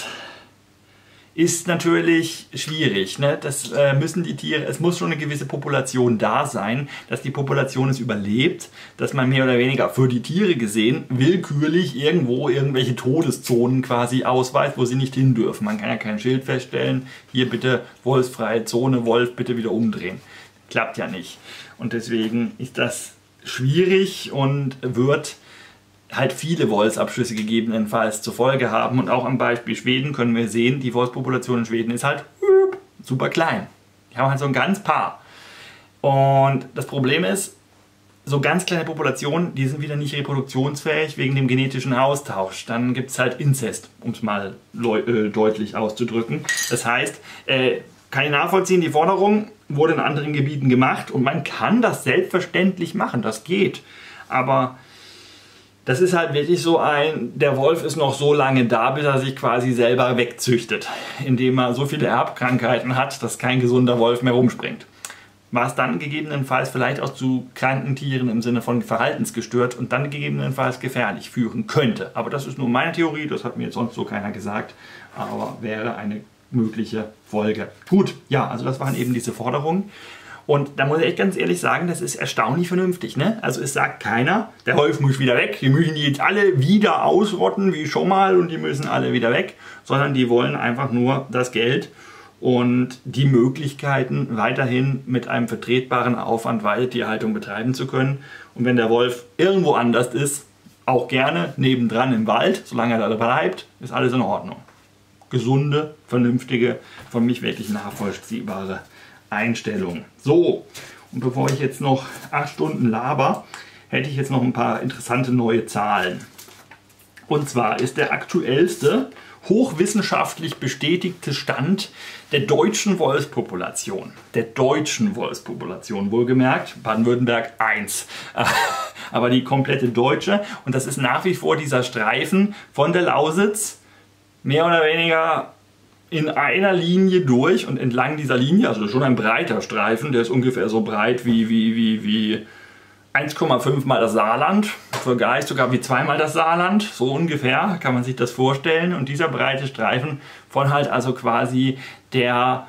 ist natürlich schwierig, ne? Das äh, müssen die Tiere, es muss schon eine gewisse Population da sein, dass die Population es überlebt, dass man mehr oder weniger für die Tiere gesehen willkürlich irgendwo irgendwelche Todeszonen quasi ausweist, wo sie nicht hin dürfen. Man kann ja kein Schild feststellen, hier bitte wolfsfreie Zone, Wolf bitte wieder umdrehen. Klappt ja nicht. Und deswegen ist das schwierig und wird halt viele Wolfsabschüsse gegebenenfalls zur Folge haben. Und auch am Beispiel Schweden können wir sehen, die Wolfspopulation in Schweden ist halt super klein. Die haben halt so ein ganz paar. Und das Problem ist, so ganz kleine Populationen, die sind wieder nicht reproduktionsfähig wegen dem genetischen Austausch. Dann gibt es halt Inzest, um es mal äh, deutlich auszudrücken. Das heißt, äh, kann ich nachvollziehen, die Forderung wurde in anderen Gebieten gemacht und man kann das selbstverständlich machen, das geht. Aber das ist halt wirklich so ein, der Wolf ist noch so lange da, bis er sich quasi selber wegzüchtet, indem er so viele Erbkrankheiten hat, dass kein gesunder Wolf mehr rumspringt. Was dann gegebenenfalls vielleicht auch zu kranken Tieren im Sinne von verhaltensgestört und dann gegebenenfalls gefährlich führen könnte. Aber das ist nur meine Theorie, das hat mir jetzt sonst so keiner gesagt, aber wäre eine mögliche Folge. Gut, ja, also das waren eben diese Forderungen. Und da muss ich echt ganz ehrlich sagen, das ist erstaunlich vernünftig, ne? Also es sagt keiner, der Wolf muss wieder weg, die müssen die jetzt alle wieder ausrotten wie schon mal und die müssen alle wieder weg, sondern die wollen einfach nur das Geld und die Möglichkeiten, weiterhin mit einem vertretbaren Aufwand Weidetierhaltung betreiben zu können. Und wenn der Wolf irgendwo anders ist, auch gerne nebendran im Wald, solange er da bleibt, ist alles in Ordnung. Gesunde, vernünftige, von mich wirklich nachvollziehbare Einstellung. So, und bevor ich jetzt noch acht Stunden laber, hätte ich jetzt noch ein paar interessante neue Zahlen. Und zwar ist der aktuellste hochwissenschaftlich bestätigte Stand der deutschen Wolfspopulation. Der deutschen Wolfspopulation, wohlgemerkt, Baden-Württemberg eins. Aber die komplette deutsche. Und das ist nach wie vor dieser Streifen von der Lausitz, mehr oder weniger in einer Linie durch und entlang dieser Linie, also schon ein breiter Streifen, der ist ungefähr so breit wie, wie, wie, wie eins Komma fünf mal das Saarland, vielleicht sogar wie zweimal das Saarland, so ungefähr kann man sich das vorstellen. Und dieser breite Streifen von halt also quasi der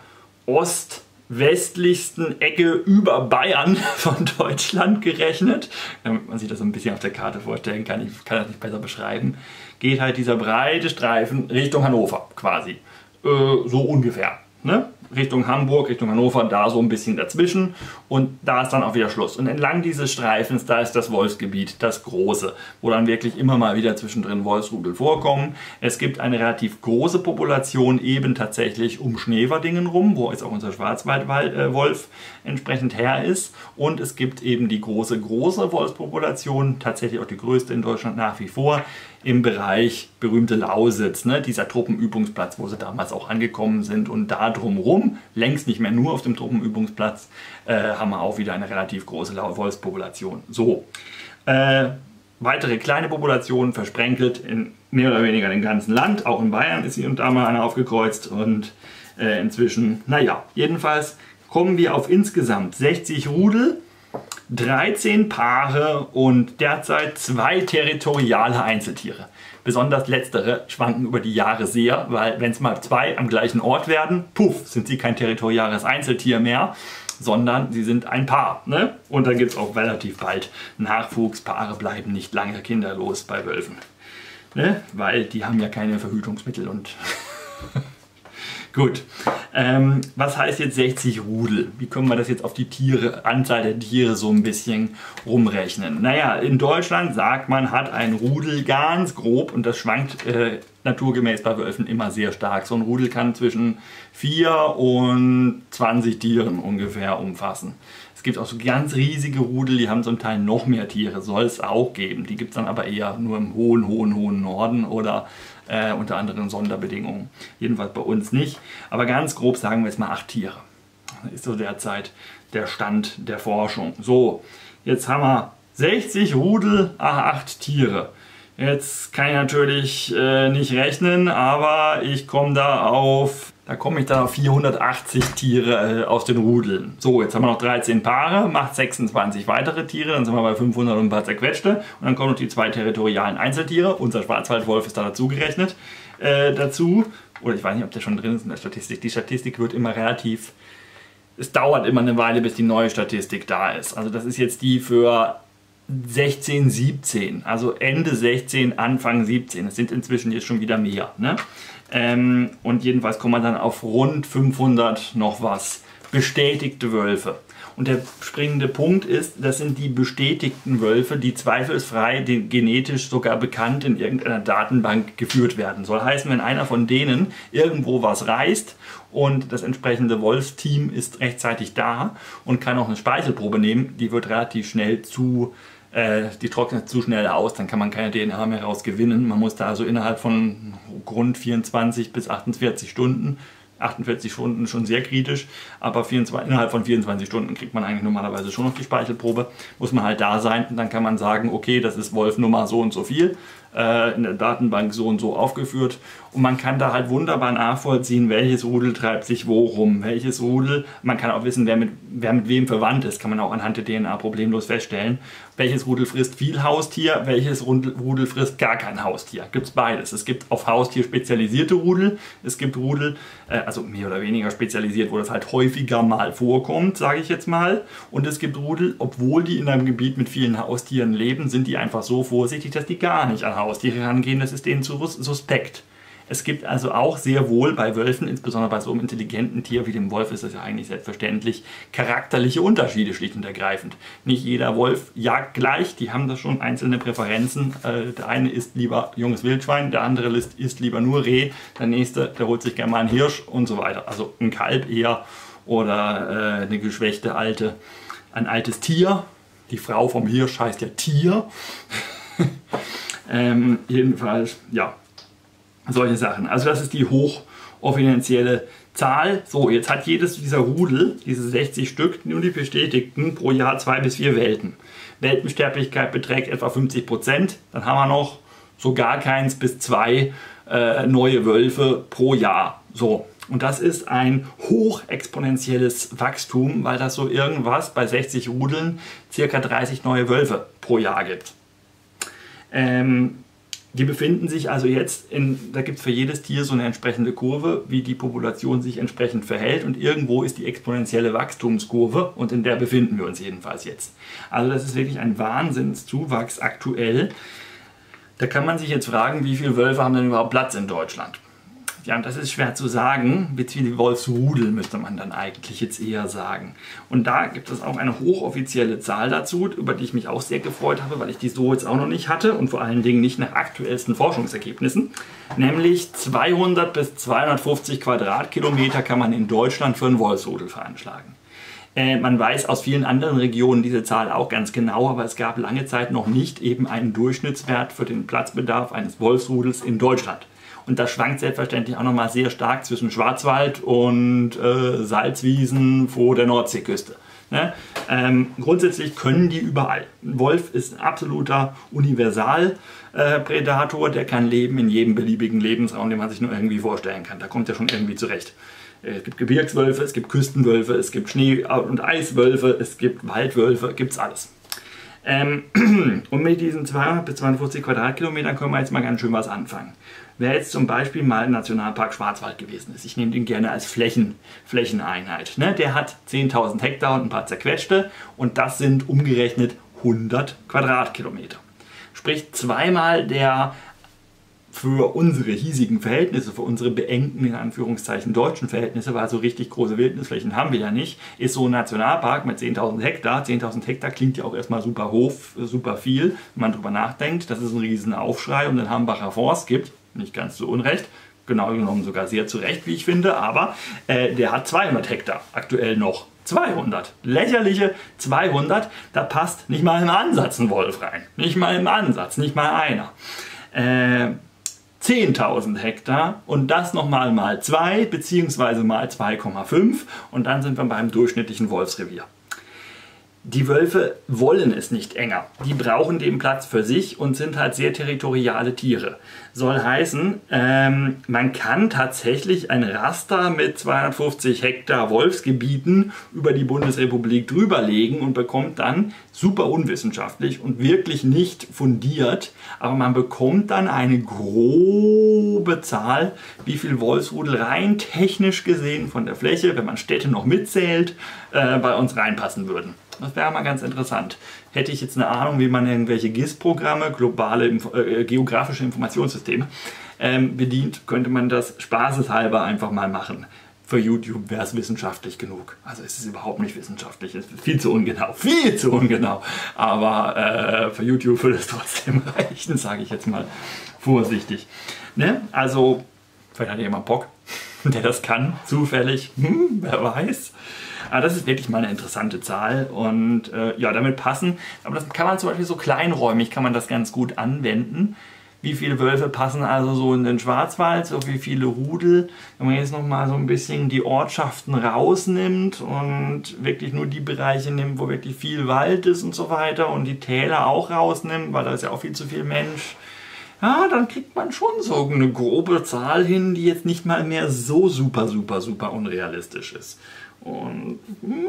ostwestlichsten Ecke über Bayern von Deutschland gerechnet, damit man sich das so ein bisschen auf der Karte vorstellen kann, ich kann das nicht besser beschreiben, geht halt dieser breite Streifen Richtung Hannover quasi. So ungefähr, ne? Richtung Hamburg, Richtung Hannover, da so ein bisschen dazwischen und da ist dann auch wieder Schluss. Und entlang dieses Streifens, da ist das Wolfsgebiet, das große, wo dann wirklich immer mal wieder zwischendrin Wolfsrudel vorkommen. Es gibt eine relativ große Population eben tatsächlich um Schneverdingen rum, wo jetzt auch unser Schwarzwaldwolf entsprechend her ist. Und es gibt eben die große, große Wolfspopulation, tatsächlich auch die größte in Deutschland nach wie vor, im Bereich berühmte Lausitz, ne? Dieser Truppenübungsplatz, wo sie damals auch angekommen sind. Und da drumherum, längst nicht mehr nur auf dem Truppenübungsplatz, äh, haben wir auch wieder eine relativ große Wolfspopulation. So, äh, weitere kleine Populationen versprenkelt in mehr oder weniger dem ganzen Land. Auch in Bayern ist hier und da mal einer aufgekreuzt und äh, inzwischen, naja, jedenfalls kommen wir auf insgesamt sechzig Rudel, dreizehn Paare und derzeit zwei territoriale Einzeltiere. Besonders letztere schwanken über die Jahre sehr, weil wenn es mal zwei am gleichen Ort werden, puff, sind sie kein territoriales Einzeltier mehr, sondern sie sind ein Paar. Ne? Und dann gibt es auch relativ bald Nachwuchs. Paare bleiben nicht lange kinderlos bei Wölfen. Ne? Weil die haben ja keine Verhütungsmittel und... Gut, ähm, was heißt jetzt sechzig Rudel? Wie können wir das jetzt auf die Tiere, Anzahl der Tiere so ein bisschen rumrechnen? Naja, in Deutschland sagt man, hat ein Rudel ganz grob, und das schwankt äh, naturgemäß bei Wölfen immer sehr stark. So ein Rudel kann zwischen vier und zwanzig Tieren ungefähr umfassen. Es gibt auch so ganz riesige Rudel, die haben zum Teil noch mehr Tiere, soll es auch geben. Die gibt es dann aber eher nur im hohen, hohen, hohen Norden oder äh, unter anderen Sonderbedingungen. Jedenfalls bei uns nicht. Aber ganz grob sagen wir jetzt mal acht Tiere. Das ist so derzeit der Stand der Forschung. So, jetzt haben wir sechzig Rudel, acht Tiere. Jetzt kann ich natürlich äh, nicht rechnen, aber ich komme da auf, da komme ich dann auf vierhundertachtzig Tiere äh, aus den Rudeln. So, jetzt haben wir noch dreizehn Paare, macht sechsundzwanzig weitere Tiere, dann sind wir bei fünfhundert und ein paar zerquetschte. Und dann kommen noch die zwei territorialen Einzeltiere, unser Schwarzwaldwolf ist da dazu gerechnet, äh, dazu. Oder ich weiß nicht, ob der schon drin ist in der Statistik. Die Statistik wird immer relativ, es dauert immer eine Weile, bis die neue Statistik da ist. Also das ist jetzt die für sechzehn, siebzehn, also Ende sechzehn, Anfang siebzehn. Es sind inzwischen jetzt schon wieder mehr. Ne? Ähm, und jedenfalls kommt man dann auf rund fünfhundert noch was bestätigte Wölfe. Und der springende Punkt ist, das sind die bestätigten Wölfe, die zweifelsfrei den, genetisch sogar bekannt in irgendeiner Datenbank geführt werden. Soll heißen, wenn einer von denen irgendwo was reißt und das entsprechende Wolfsteam ist rechtzeitig da und kann auch eine Speichelprobe nehmen, die wird relativ schnell zu, äh, die trocknet zu schnell aus, dann kann man keine D N A mehr raus gewinnen. Man muss da also innerhalb von rund vierundzwanzig bis achtundvierzig Stunden, achtundvierzig Stunden schon sehr kritisch, aber vierundzwanzig, innerhalb von vierundzwanzig Stunden kriegt man eigentlich normalerweise schon noch die Speichelprobe, muss man halt da sein und dann kann man sagen, okay, das ist Wolf Nummer so und so viel, äh, in der Datenbank so und so aufgeführt und man kann da halt wunderbar nachvollziehen, welches Rudel treibt sich wo rum, welches Rudel, man kann auch wissen, wer mit, wer mit wem verwandt ist, kann man auch anhand der D N A problemlos feststellen, welches Rudel frisst viel Haustier, welches Rudel, Rudel frisst gar kein Haustier, gibt es beides. Es gibt auf Haustier spezialisierte Rudel, es gibt Rudel, äh, also mehr oder weniger spezialisiert, wo das halt häufiger mal vorkommt, sage ich jetzt mal, und es gibt Rudel, obwohl die in einem Gebiet mit vielen Haustieren leben, sind die einfach so vorsichtig, dass die gar nicht an Haustiere rangehen, das ist denen zu suspekt. Es gibt also auch sehr wohl bei Wölfen, insbesondere bei so einem intelligenten Tier wie dem Wolf, ist das ja eigentlich selbstverständlich, charakterliche Unterschiede schlicht und ergreifend. Nicht jeder Wolf jagt gleich, die haben da schon einzelne Präferenzen. Äh, der eine isst lieber junges Wildschwein, der andere isst, isst lieber nur Reh, der nächste, der holt sich gerne mal einen Hirsch und so weiter. Also ein Kalb eher oder äh, eine geschwächte alte, ein altes Tier. Die Frau vom Hirsch heißt ja Tier. ähm, jedenfalls, ja. Solche Sachen. Also das ist die hochoffizielle Zahl. So, jetzt hat jedes dieser Rudel, diese sechzig Stück, nur die bestätigten, pro Jahr zwei bis vier Welpen. Welpensterblichkeit beträgt etwa fünfzig Prozent. Dann haben wir noch so gar keins bis zwei äh, neue Wölfe pro Jahr. So, und das ist ein hochexponentielles Wachstum, weil das so irgendwas bei sechzig Rudeln circa dreißig neue Wölfe pro Jahr gibt. Ähm, Die befinden sich also jetzt, in, da gibt es für jedes Tier so eine entsprechende Kurve, wie die Population sich entsprechend verhält und irgendwo ist die exponentielle Wachstumskurve und in der befinden wir uns jedenfalls jetzt. Also das ist wirklich ein Wahnsinnszuwachs aktuell. Da kann man sich jetzt fragen, wie viele Wölfe haben denn überhaupt Platz in Deutschland? Ja, das ist schwer zu sagen, beziehungsweise Wolfsrudel müsste man dann eigentlich jetzt eher sagen. Und da gibt es auch eine hochoffizielle Zahl dazu, über die ich mich auch sehr gefreut habe, weil ich die so jetzt auch noch nicht hatte und vor allen Dingen nicht nach aktuellsten Forschungsergebnissen. Nämlich zweihundert bis zweihundertfünfzig Quadratkilometer kann man in Deutschland für einen Wolfsrudel veranschlagen. Äh, man weiß aus vielen anderen Regionen diese Zahl auch ganz genau, aber es gab lange Zeit noch nicht eben einen Durchschnittswert für den Platzbedarf eines Wolfsrudels in Deutschland. Und das schwankt selbstverständlich auch nochmal sehr stark zwischen Schwarzwald und äh, Salzwiesen vor der Nordseeküste. Ne? Ähm, grundsätzlich können die überall. Ein Wolf ist ein absoluter Universalpredator, äh, der kann leben in jedem beliebigen Lebensraum, den man sich nur irgendwie vorstellen kann. Da kommt er schon irgendwie zurecht. Es gibt Gebirgswölfe, es gibt Küstenwölfe, es gibt Schnee- und Eiswölfe, es gibt Waldwölfe, gibt's alles. Ähm, und mit diesen zweihundert bis zweihundertfünfzig Quadratkilometern können wir jetzt mal ganz schön was anfangen. Wer jetzt zum Beispiel mal im Nationalpark Schwarzwald gewesen ist, ich nehme den gerne als Flächen, Flächeneinheit, ne? Der hat zehntausend Hektar und ein paar zerquetschte und das sind umgerechnet hundert Quadratkilometer. Sprich zweimal der für unsere hiesigen Verhältnisse, für unsere beengten, in Anführungszeichen, deutschen Verhältnisse, weil so richtig große Wildnisflächen haben wir ja nicht, ist so ein Nationalpark mit zehntausend Hektar. zehntausend Hektar klingt ja auch erstmal super hoch, super viel, wenn man drüber nachdenkt, dass es einen riesen Aufschrei um den Hambacher Forst gibt. Nicht ganz so unrecht, genau genommen sogar sehr zu Recht, wie ich finde, aber äh, der hat zweihundert Hektar, aktuell noch. zweihundert, lächerliche zweihundert, da passt nicht mal im Ansatz ein Wolf rein. Nicht mal im Ansatz, nicht mal einer. Äh, zehntausend Hektar und das nochmal mal zwei beziehungsweise mal zwei Komma fünf und dann sind wir beim durchschnittlichen Wolfsrevier. Die Wölfe wollen es nicht enger. Die brauchen den Platz für sich und sind halt sehr territoriale Tiere. Soll heißen, ähm, man kann tatsächlich ein Raster mit zweihundertfünfzig Hektar Wolfsgebieten über die Bundesrepublik drüberlegen und bekommt dann, super unwissenschaftlich und wirklich nicht fundiert, aber man bekommt dann eine grobe Zahl, wie viel Wolfsrudel rein technisch gesehen von der Fläche, wenn man Städte noch mitzählt, äh, bei uns reinpassen würden. Das wäre mal ganz interessant. Hätte ich jetzt eine Ahnung, wie man irgendwelche G I S-Programme, globale äh, geografische Informationssysteme, ähm, bedient, könnte man das spaßeshalber einfach mal machen. für YouTube wäre es wissenschaftlich genug. Also es ist überhaupt nicht wissenschaftlich, es ist viel zu ungenau, viel zu ungenau. Aber äh, für YouTube würde es trotzdem reichen, sage ich jetzt mal vorsichtig. Ne? Also, vielleicht hat jemand Bock, der das kann, zufällig, hm, wer weiß. Aber das ist wirklich mal eine interessante Zahl und äh, ja, damit passen. Aber das kann man zum Beispiel so kleinräumig, kann man das ganz gut anwenden. Wie viele Wölfe passen also so in den Schwarzwald, so wie viele Rudel. Wenn man jetzt noch mal so ein bisschen die Ortschaften rausnimmt und wirklich nur die Bereiche nimmt, wo wirklich viel Wald ist und so weiter und die Täler auch rausnimmt, weil da ist ja auch viel zu viel Mensch. Ja, dann kriegt man schon so eine grobe Zahl hin, die jetzt nicht mal mehr so super, super, super unrealistisch ist. Und hm,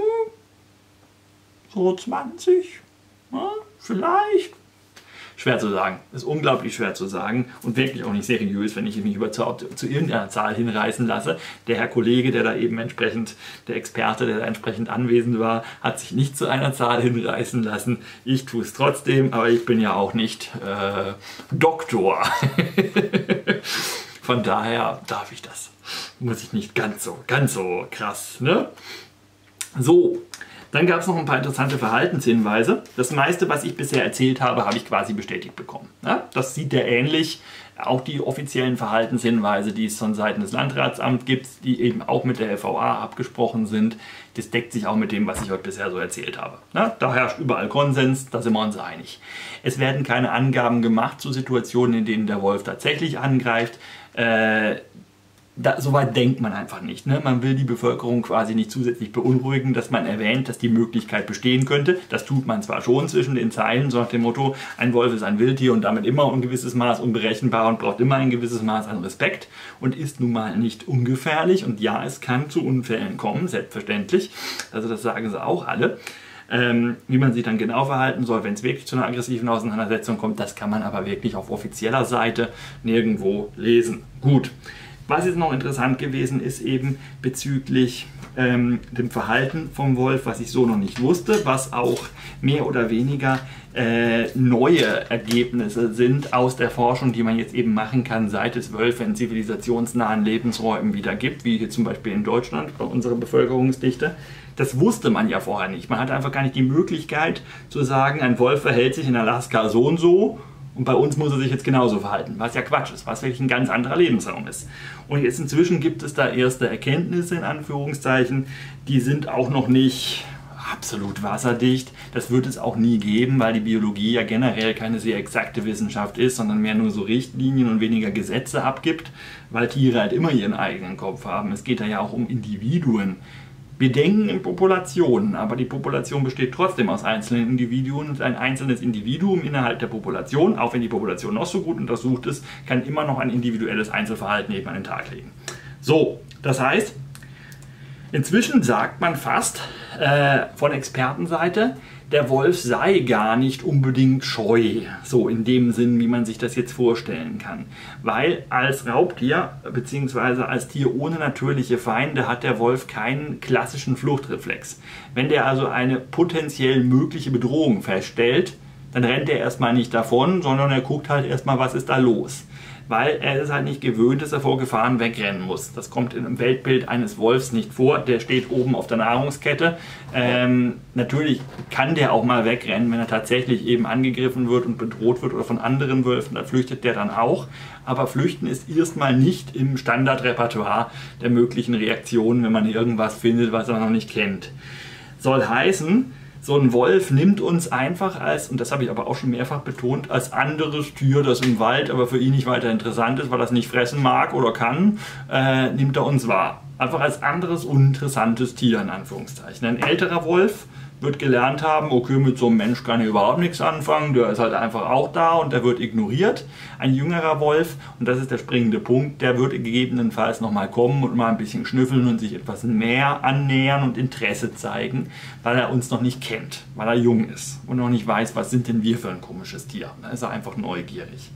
so zwanzig, ja, vielleicht. Schwer zu sagen. Ist unglaublich schwer zu sagen und wirklich auch nicht seriös, wenn ich mich über zu, zu irgendeiner Zahl hinreißen lasse. Der Herr Kollege, der da eben entsprechend, der Experte, der da entsprechend anwesend war, hat sich nicht zu einer Zahl hinreißen lassen. Ich tue es trotzdem, aber ich bin ja auch nicht äh, Doktor. Von daher darf ich das. Muss ich nicht ganz so, ganz so krass, ne? So. Dann gab es noch ein paar interessante Verhaltenshinweise. Das meiste, was ich bisher erzählt habe, habe ich quasi bestätigt bekommen. Ja, das sieht ja ähnlich. Auch die offiziellen Verhaltenshinweise, die es von Seiten des Landratsamts gibt, die eben auch mit der L V A abgesprochen sind, das deckt sich auch mit dem, was ich heute bisher so erzählt habe. Ja, da herrscht überall Konsens, da sind wir uns einig. Es werden keine Angaben gemacht zu Situationen, in denen der Wolf tatsächlich angreift. Äh, Da, Soweit denkt man einfach nicht. Ne? Man will die Bevölkerung quasi nicht zusätzlich beunruhigen, dass man erwähnt, dass die Möglichkeit bestehen könnte. Das tut man zwar schon zwischen den Zeilen, so nach dem Motto, ein Wolf ist ein Wildtier und damit immer ein gewisses Maß unberechenbar und braucht immer ein gewisses Maß an Respekt und ist nun mal nicht ungefährlich. Und ja, es kann zu Unfällen kommen, selbstverständlich. Also das sagen sie auch alle. Ähm, wie man sich dann genau verhalten soll, wenn es wirklich zu einer aggressiven Auseinandersetzung kommt, das kann man aber wirklich auf offizieller Seite nirgendwo lesen. Gut. Was jetzt noch interessant gewesen ist, eben bezüglich ähm, dem Verhalten vom Wolf, was ich so noch nicht wusste, was auch mehr oder weniger äh, neue Ergebnisse sind aus der Forschung, die man jetzt eben machen kann, seit es Wölfe in zivilisationsnahen Lebensräumen wieder gibt, wie hier zum Beispiel in Deutschland bei unserer Bevölkerungsdichte. Das wusste man ja vorher nicht. Man hatte einfach gar nicht die Möglichkeit zu sagen, ein Wolf verhält sich in Alaska so und so. Und bei uns muss er sich jetzt genauso verhalten, was ja Quatsch ist, was wirklich ein ganz anderer Lebensraum ist. Und jetzt inzwischen gibt es da erste Erkenntnisse, in Anführungszeichen, die sind auch noch nicht absolut wasserdicht. Das wird es auch nie geben, weil die Biologie ja generell keine sehr exakte Wissenschaft ist, sondern mehr nur so Richtlinien und weniger Gesetze abgibt, weil Tiere halt immer ihren eigenen Kopf haben. Es geht da ja auch um Individuen. Wir denken in Populationen, aber die Population besteht trotzdem aus einzelnen Individuen und ein einzelnes Individuum innerhalb der Population, auch wenn die Population noch so gut untersucht ist, kann immer noch ein individuelles Einzelverhalten eben an den Tag legen. So, das heißt, inzwischen sagt man fast äh, von Expertenseite, der Wolf sei gar nicht unbedingt scheu, so in dem Sinn, wie man sich das jetzt vorstellen kann. Weil als Raubtier bzw. als Tier ohne natürliche Feinde hat der Wolf keinen klassischen Fluchtreflex. Wenn der also eine potenziell mögliche Bedrohung feststellt, dann rennt er erstmal nicht davon, sondern er guckt halt erstmal, was ist da los. Weil er ist halt nicht gewöhnt, dass er vor Gefahren wegrennen muss. Das kommt im Weltbild eines Wolfs nicht vor. Der steht oben auf der Nahrungskette. Ähm, natürlich kann der auch mal wegrennen, wenn er tatsächlich eben angegriffen wird und bedroht wird oder von anderen Wölfen. Da flüchtet der dann auch. Aber Flüchten ist erstmal nicht im Standardrepertoire der möglichen Reaktionen, wenn man irgendwas findet, was er noch nicht kennt. Soll heißen, so ein Wolf nimmt uns einfach als, und das habe ich aber auch schon mehrfach betont, als anderes Tier, das im Wald aber für ihn nicht weiter interessant ist, weil er es nicht fressen mag oder kann, äh, nimmt er uns wahr. Einfach als anderes, uninteressantes Tier, in Anführungszeichen. Ein älterer Wolf wird gelernt haben, okay, mit so einem Mensch kann ich überhaupt nichts anfangen, der ist halt einfach auch da und der wird ignoriert. Ein jüngerer Wolf, und das ist der springende Punkt, der wird gegebenenfalls nochmal kommen und mal ein bisschen schnüffeln und sich etwas mehr annähern und Interesse zeigen, weil er uns noch nicht kennt, weil er jung ist und noch nicht weiß, was sind denn wir für ein komisches Tier. Da ist er einfach neugierig.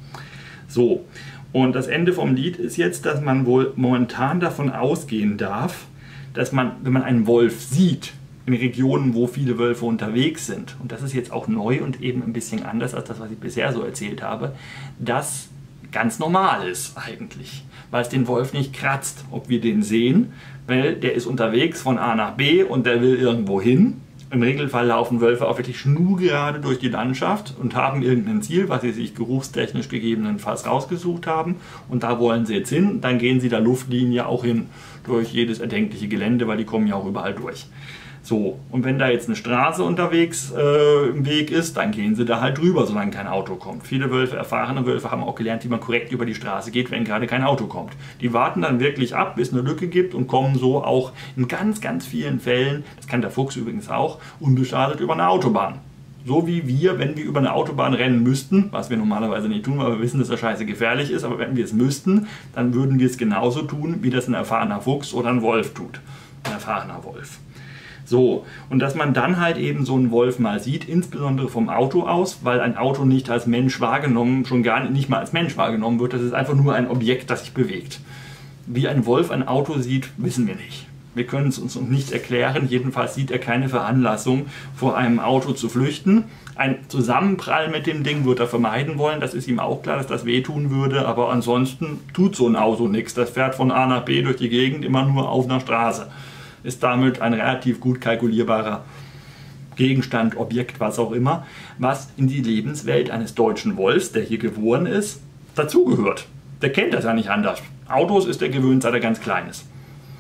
So, und das Ende vom Lied ist jetzt, dass man wohl momentan davon ausgehen darf, dass man, wenn man einen Wolf sieht, in Regionen, wo viele Wölfe unterwegs sind, und das ist jetzt auch neu und eben ein bisschen anders als das, was ich bisher so erzählt habe, dass ganz normal ist eigentlich, weil es den Wolf nicht kratzt, ob wir den sehen, weil der ist unterwegs von A nach B und der will irgendwo hin. Im Regelfall laufen Wölfe auch wirklich schnurgerade durch die Landschaft und haben irgendein Ziel, was sie sich geruchstechnisch gegebenenfalls rausgesucht haben. Und da wollen sie jetzt hin. Dann gehen sie der Luftlinie auch hin durch jedes erdenkliche Gelände, weil die kommen ja auch überall durch. So, und wenn da jetzt eine Straße unterwegs äh, im Weg ist, dann gehen sie da halt drüber, solange kein Auto kommt. Viele Wölfe, erfahrene Wölfe, haben auch gelernt, wie man korrekt über die Straße geht, wenn gerade kein Auto kommt. Die warten dann wirklich ab, bis es eine Lücke gibt und kommen so auch in ganz, ganz vielen Fällen, das kann der Fuchs übrigens auch, unbeschadet über eine Autobahn. So wie wir, wenn wir über eine Autobahn rennen müssten, was wir normalerweise nicht tun, weil wir wissen, dass das scheiße gefährlich ist, aber wenn wir es müssten, dann würden wir es genauso tun, wie das ein erfahrener Fuchs oder ein Wolf tut. Ein erfahrener Wolf. So, und dass man dann halt eben so einen Wolf mal sieht, insbesondere vom Auto aus, weil ein Auto nicht als Mensch wahrgenommen, schon gar nicht mal als Mensch wahrgenommen wird, das ist einfach nur ein Objekt, das sich bewegt. Wie ein Wolf ein Auto sieht, wissen wir nicht. Wir können es uns nicht erklären, jedenfalls sieht er keine Veranlassung, vor einem Auto zu flüchten. Ein Zusammenprall mit dem Ding wird er vermeiden wollen, das ist ihm auch klar, dass das wehtun würde, aber ansonsten tut so ein Auto nichts. Das fährt von A nach B durch die Gegend, immer nur auf einer Straße. Ist damit ein relativ gut kalkulierbarer Gegenstand, Objekt, was auch immer, was in die Lebenswelt eines deutschen Wolfs, der hier geboren ist, dazugehört. Der kennt das ja nicht anders. Autos ist er gewöhnt, seit er ganz klein ist.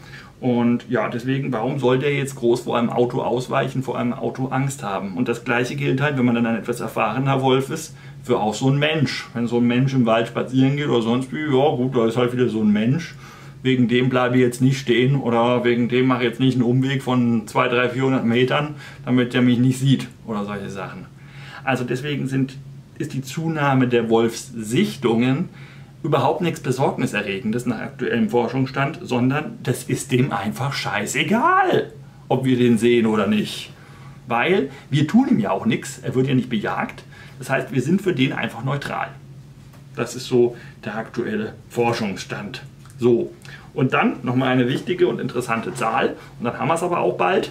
Und ja, deswegen, warum soll der jetzt groß vor einem Auto ausweichen, vor einem Auto Angst haben? Und das Gleiche gilt halt, wenn man dann ein etwas erfahrener Wolf ist, für auch so einen Mensch. Wenn so ein Mensch im Wald spazieren geht oder sonst wie, ja gut, da ist halt wieder so ein Mensch. Wegen dem bleibe ich jetzt nicht stehen oder wegen dem mache ich jetzt nicht einen Umweg von zweihundert, dreihundert, vierhundert Metern, damit der mich nicht sieht oder solche Sachen. Also deswegen sind, ist die Zunahme der Wolfssichtungen überhaupt nichts Besorgniserregendes nach aktuellem Forschungsstand, sondern das ist dem einfach scheißegal, ob wir den sehen oder nicht. Weil wir tun ihm ja auch nichts, er wird ja nicht bejagt, das heißt, wir sind für den einfach neutral. Das ist so der aktuelle Forschungsstand. So, und dann nochmal eine wichtige und interessante Zahl, und dann haben wir es aber auch bald,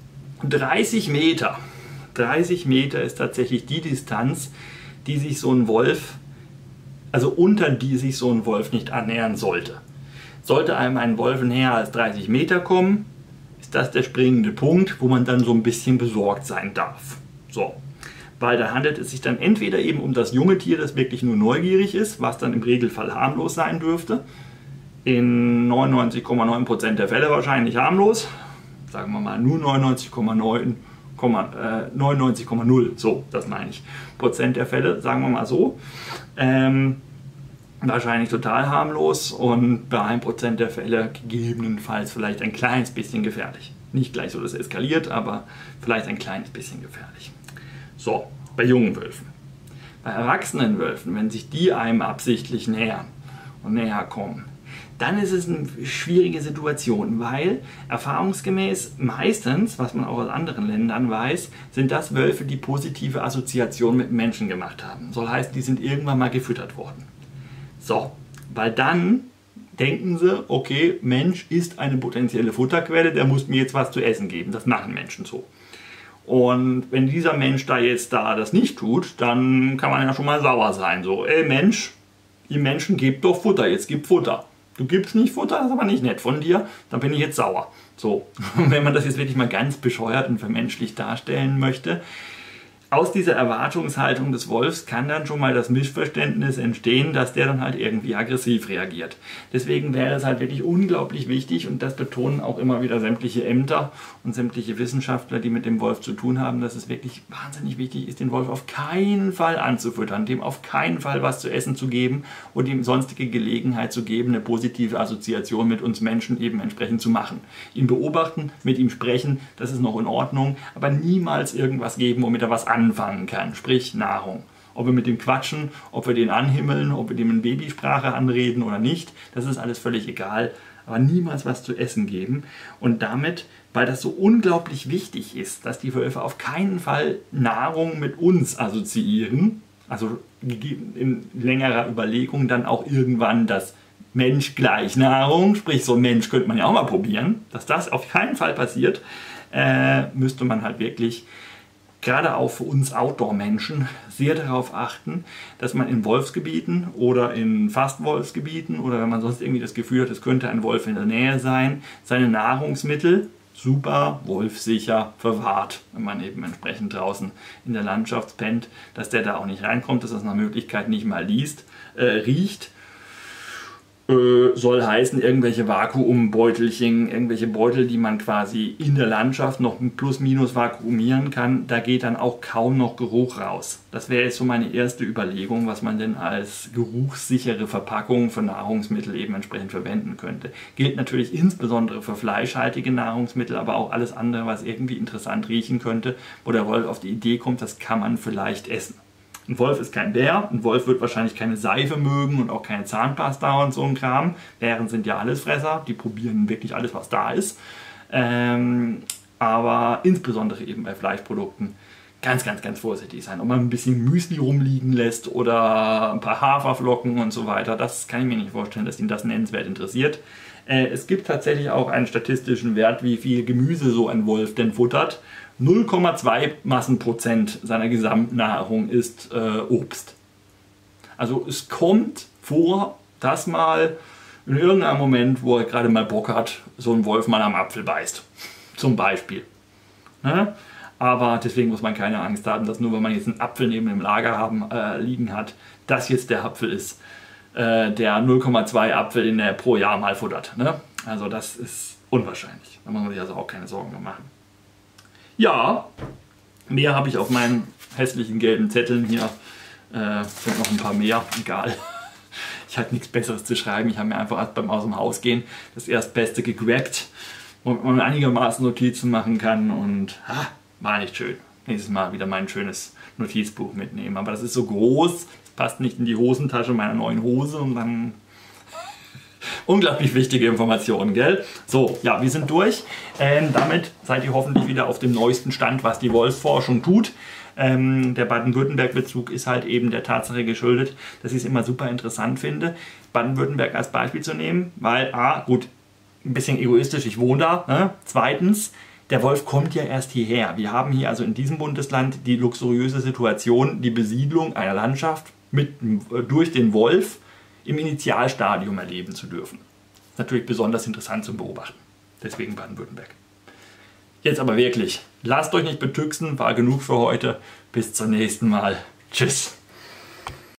dreißig Meter. dreißig Meter ist tatsächlich die Distanz, die sich so ein Wolf, also unter die sich so ein Wolf nicht annähern sollte. Sollte einem ein Wolf näher als dreißig Meter kommen, ist das der springende Punkt, wo man dann so ein bisschen besorgt sein darf. So. Weil da handelt es sich dann entweder eben um das junge Tier, das wirklich nur neugierig ist, was dann im Regelfall harmlos sein dürfte, in neunundneunzig Komma neun Prozent der Fälle wahrscheinlich harmlos, sagen wir mal nur neunundneunzig Komma null, so, das meine ich, Prozent der Fälle, sagen wir mal so, ähm, wahrscheinlich total harmlos und bei ein Prozent der Fälle gegebenenfalls vielleicht ein kleines bisschen gefährlich. Nicht gleich so, dass es eskaliert, aber vielleicht ein kleines bisschen gefährlich. So, bei jungen Wölfen. Bei erwachsenen Wölfen, wenn sich die einem absichtlich nähern und näher kommen, dann ist es eine schwierige Situation, weil erfahrungsgemäß meistens, was man auch aus anderen Ländern weiß, sind das Wölfe, die positive Assoziationen mit Menschen gemacht haben. Soll heißen, die sind irgendwann mal gefüttert worden. So, weil dann denken sie, okay, Mensch ist eine potenzielle Futterquelle, der muss mir jetzt was zu essen geben. Das machen Menschen so. Und wenn dieser Mensch da jetzt da das nicht tut, dann kann man ja schon mal sauer sein. So, ey Mensch, ihr Menschen gebt doch Futter, jetzt gib Futter. Du gibst nicht Futter, das ist aber nicht nett von dir, dann bin ich jetzt sauer. So, und wenn man das jetzt wirklich mal ganz bescheuert und vermenschlich darstellen möchte, aus dieser Erwartungshaltung des Wolfs kann dann schon mal das Missverständnis entstehen, dass der dann halt irgendwie aggressiv reagiert. Deswegen wäre es halt wirklich unglaublich wichtig, und das betonen auch immer wieder sämtliche Ämter und sämtliche Wissenschaftler, die mit dem Wolf zu tun haben, dass es wirklich wahnsinnig wichtig ist, den Wolf auf keinen Fall anzufüttern, dem auf keinen Fall was zu essen zu geben und ihm sonstige Gelegenheit zu geben, eine positive Assoziation mit uns Menschen eben entsprechend zu machen. Ihn beobachten, mit ihm sprechen, das ist noch in Ordnung, aber niemals irgendwas geben, womit er was anfangen kann, sprich Nahrung. Ob wir mit dem quatschen, ob wir den anhimmeln, ob wir dem in Babysprache anreden oder nicht, das ist alles völlig egal, aber niemals was zu essen geben. Und damit, weil das so unglaublich wichtig ist, dass die Wölfe auf keinen Fall Nahrung mit uns assoziieren, also in längerer Überlegung dann auch irgendwann das Mensch gleich Nahrung, sprich so ein Mensch könnte man ja auch mal probieren, dass das auf keinen Fall passiert, äh, müsste man halt wirklich gerade auch für uns Outdoor-Menschen sehr darauf achten, dass man in Wolfsgebieten oder in Fast-Wolfsgebieten oder wenn man sonst irgendwie das Gefühl hat, es könnte ein Wolf in der Nähe sein, seine Nahrungsmittel super wolfsicher verwahrt, wenn man eben entsprechend draußen in der Landschaft pennt, dass der da auch nicht reinkommt, dass das nach Möglichkeit nicht mal liest, äh, riecht. Äh, soll heißen, irgendwelche Vakuumbeutelchen, irgendwelche Beutel, die man quasi in der Landschaft noch plus minus vakuumieren kann, da geht dann auch kaum noch Geruch raus. Das wäre jetzt so meine erste Überlegung, was man denn als geruchssichere Verpackung für Nahrungsmittel eben entsprechend verwenden könnte. Gilt natürlich insbesondere für fleischhaltige Nahrungsmittel, aber auch alles andere, was irgendwie interessant riechen könnte, wo der Wolf auf die Idee kommt, das kann man vielleicht essen. Ein Wolf ist kein Bär, ein Wolf wird wahrscheinlich keine Seife mögen und auch keine Zahnpasta und so ein Kram. Bären sind ja Allesfresser, die probieren wirklich alles, was da ist. Ähm, aber insbesondere eben bei Fleischprodukten ganz, ganz, ganz vorsichtig sein. Ob man ein bisschen Müsli rumliegen lässt oder ein paar Haferflocken und so weiter, das kann ich mir nicht vorstellen, dass ihn das nennenswert interessiert. Äh, es gibt tatsächlich auch einen statistischen Wert, wie viel Gemüse so ein Wolf denn futtert. null Komma zwei Massenprozent seiner Gesamtnahrung ist äh, Obst. Also es kommt vor, dass mal in irgendeinem Moment, wo er gerade mal Bock hat, so ein Wolf mal am Apfel beißt. Zum Beispiel. Ne? Aber deswegen muss man keine Angst haben, dass nur weil man jetzt einen Apfel neben dem Lager haben, äh, liegen hat, das jetzt der Apfel ist, äh, der null Komma zwei Apfel in der pro Jahr mal futtert. Ne? Also das ist unwahrscheinlich. Da muss man sich also auch keine Sorgen mehr machen. Ja, mehr habe ich auf meinen hässlichen gelben Zetteln hier. Äh, sind noch ein paar mehr, egal. Ich hatte nichts Besseres zu schreiben. Ich habe mir einfach beim Aus dem Haus gehen das Erstbeste gegrabt, womit man einigermaßen Notizen machen kann. Und ah, war nicht schön. Nächstes Mal wieder mein schönes Notizbuch mitnehmen. Aber das ist so groß, passt nicht in die Hosentasche meiner neuen Hose und dann... Unglaublich wichtige Informationen, gell? So, ja, wir sind durch. Ähm, damit seid ihr hoffentlich wieder auf dem neuesten Stand, was die Wolfsforschung tut. Ähm, der Baden-Württemberg-Bezug ist halt eben der Tatsache geschuldet, dass ich es immer super interessant finde, Baden-Württemberg als Beispiel zu nehmen, weil, a, gut, ein bisschen egoistisch, ich wohne da. Ne? Zweitens, der Wolf kommt ja erst hierher. Wir haben hier also in diesem Bundesland die luxuriöse Situation, die Besiedlung einer Landschaft mit, durch den Wolf im Initialstadium erleben zu dürfen. Ist natürlich besonders interessant zum Beobachten. Deswegen Baden-Württemberg. Jetzt aber wirklich, lasst euch nicht betüxen, war genug für heute. Bis zum nächsten Mal. Tschüss.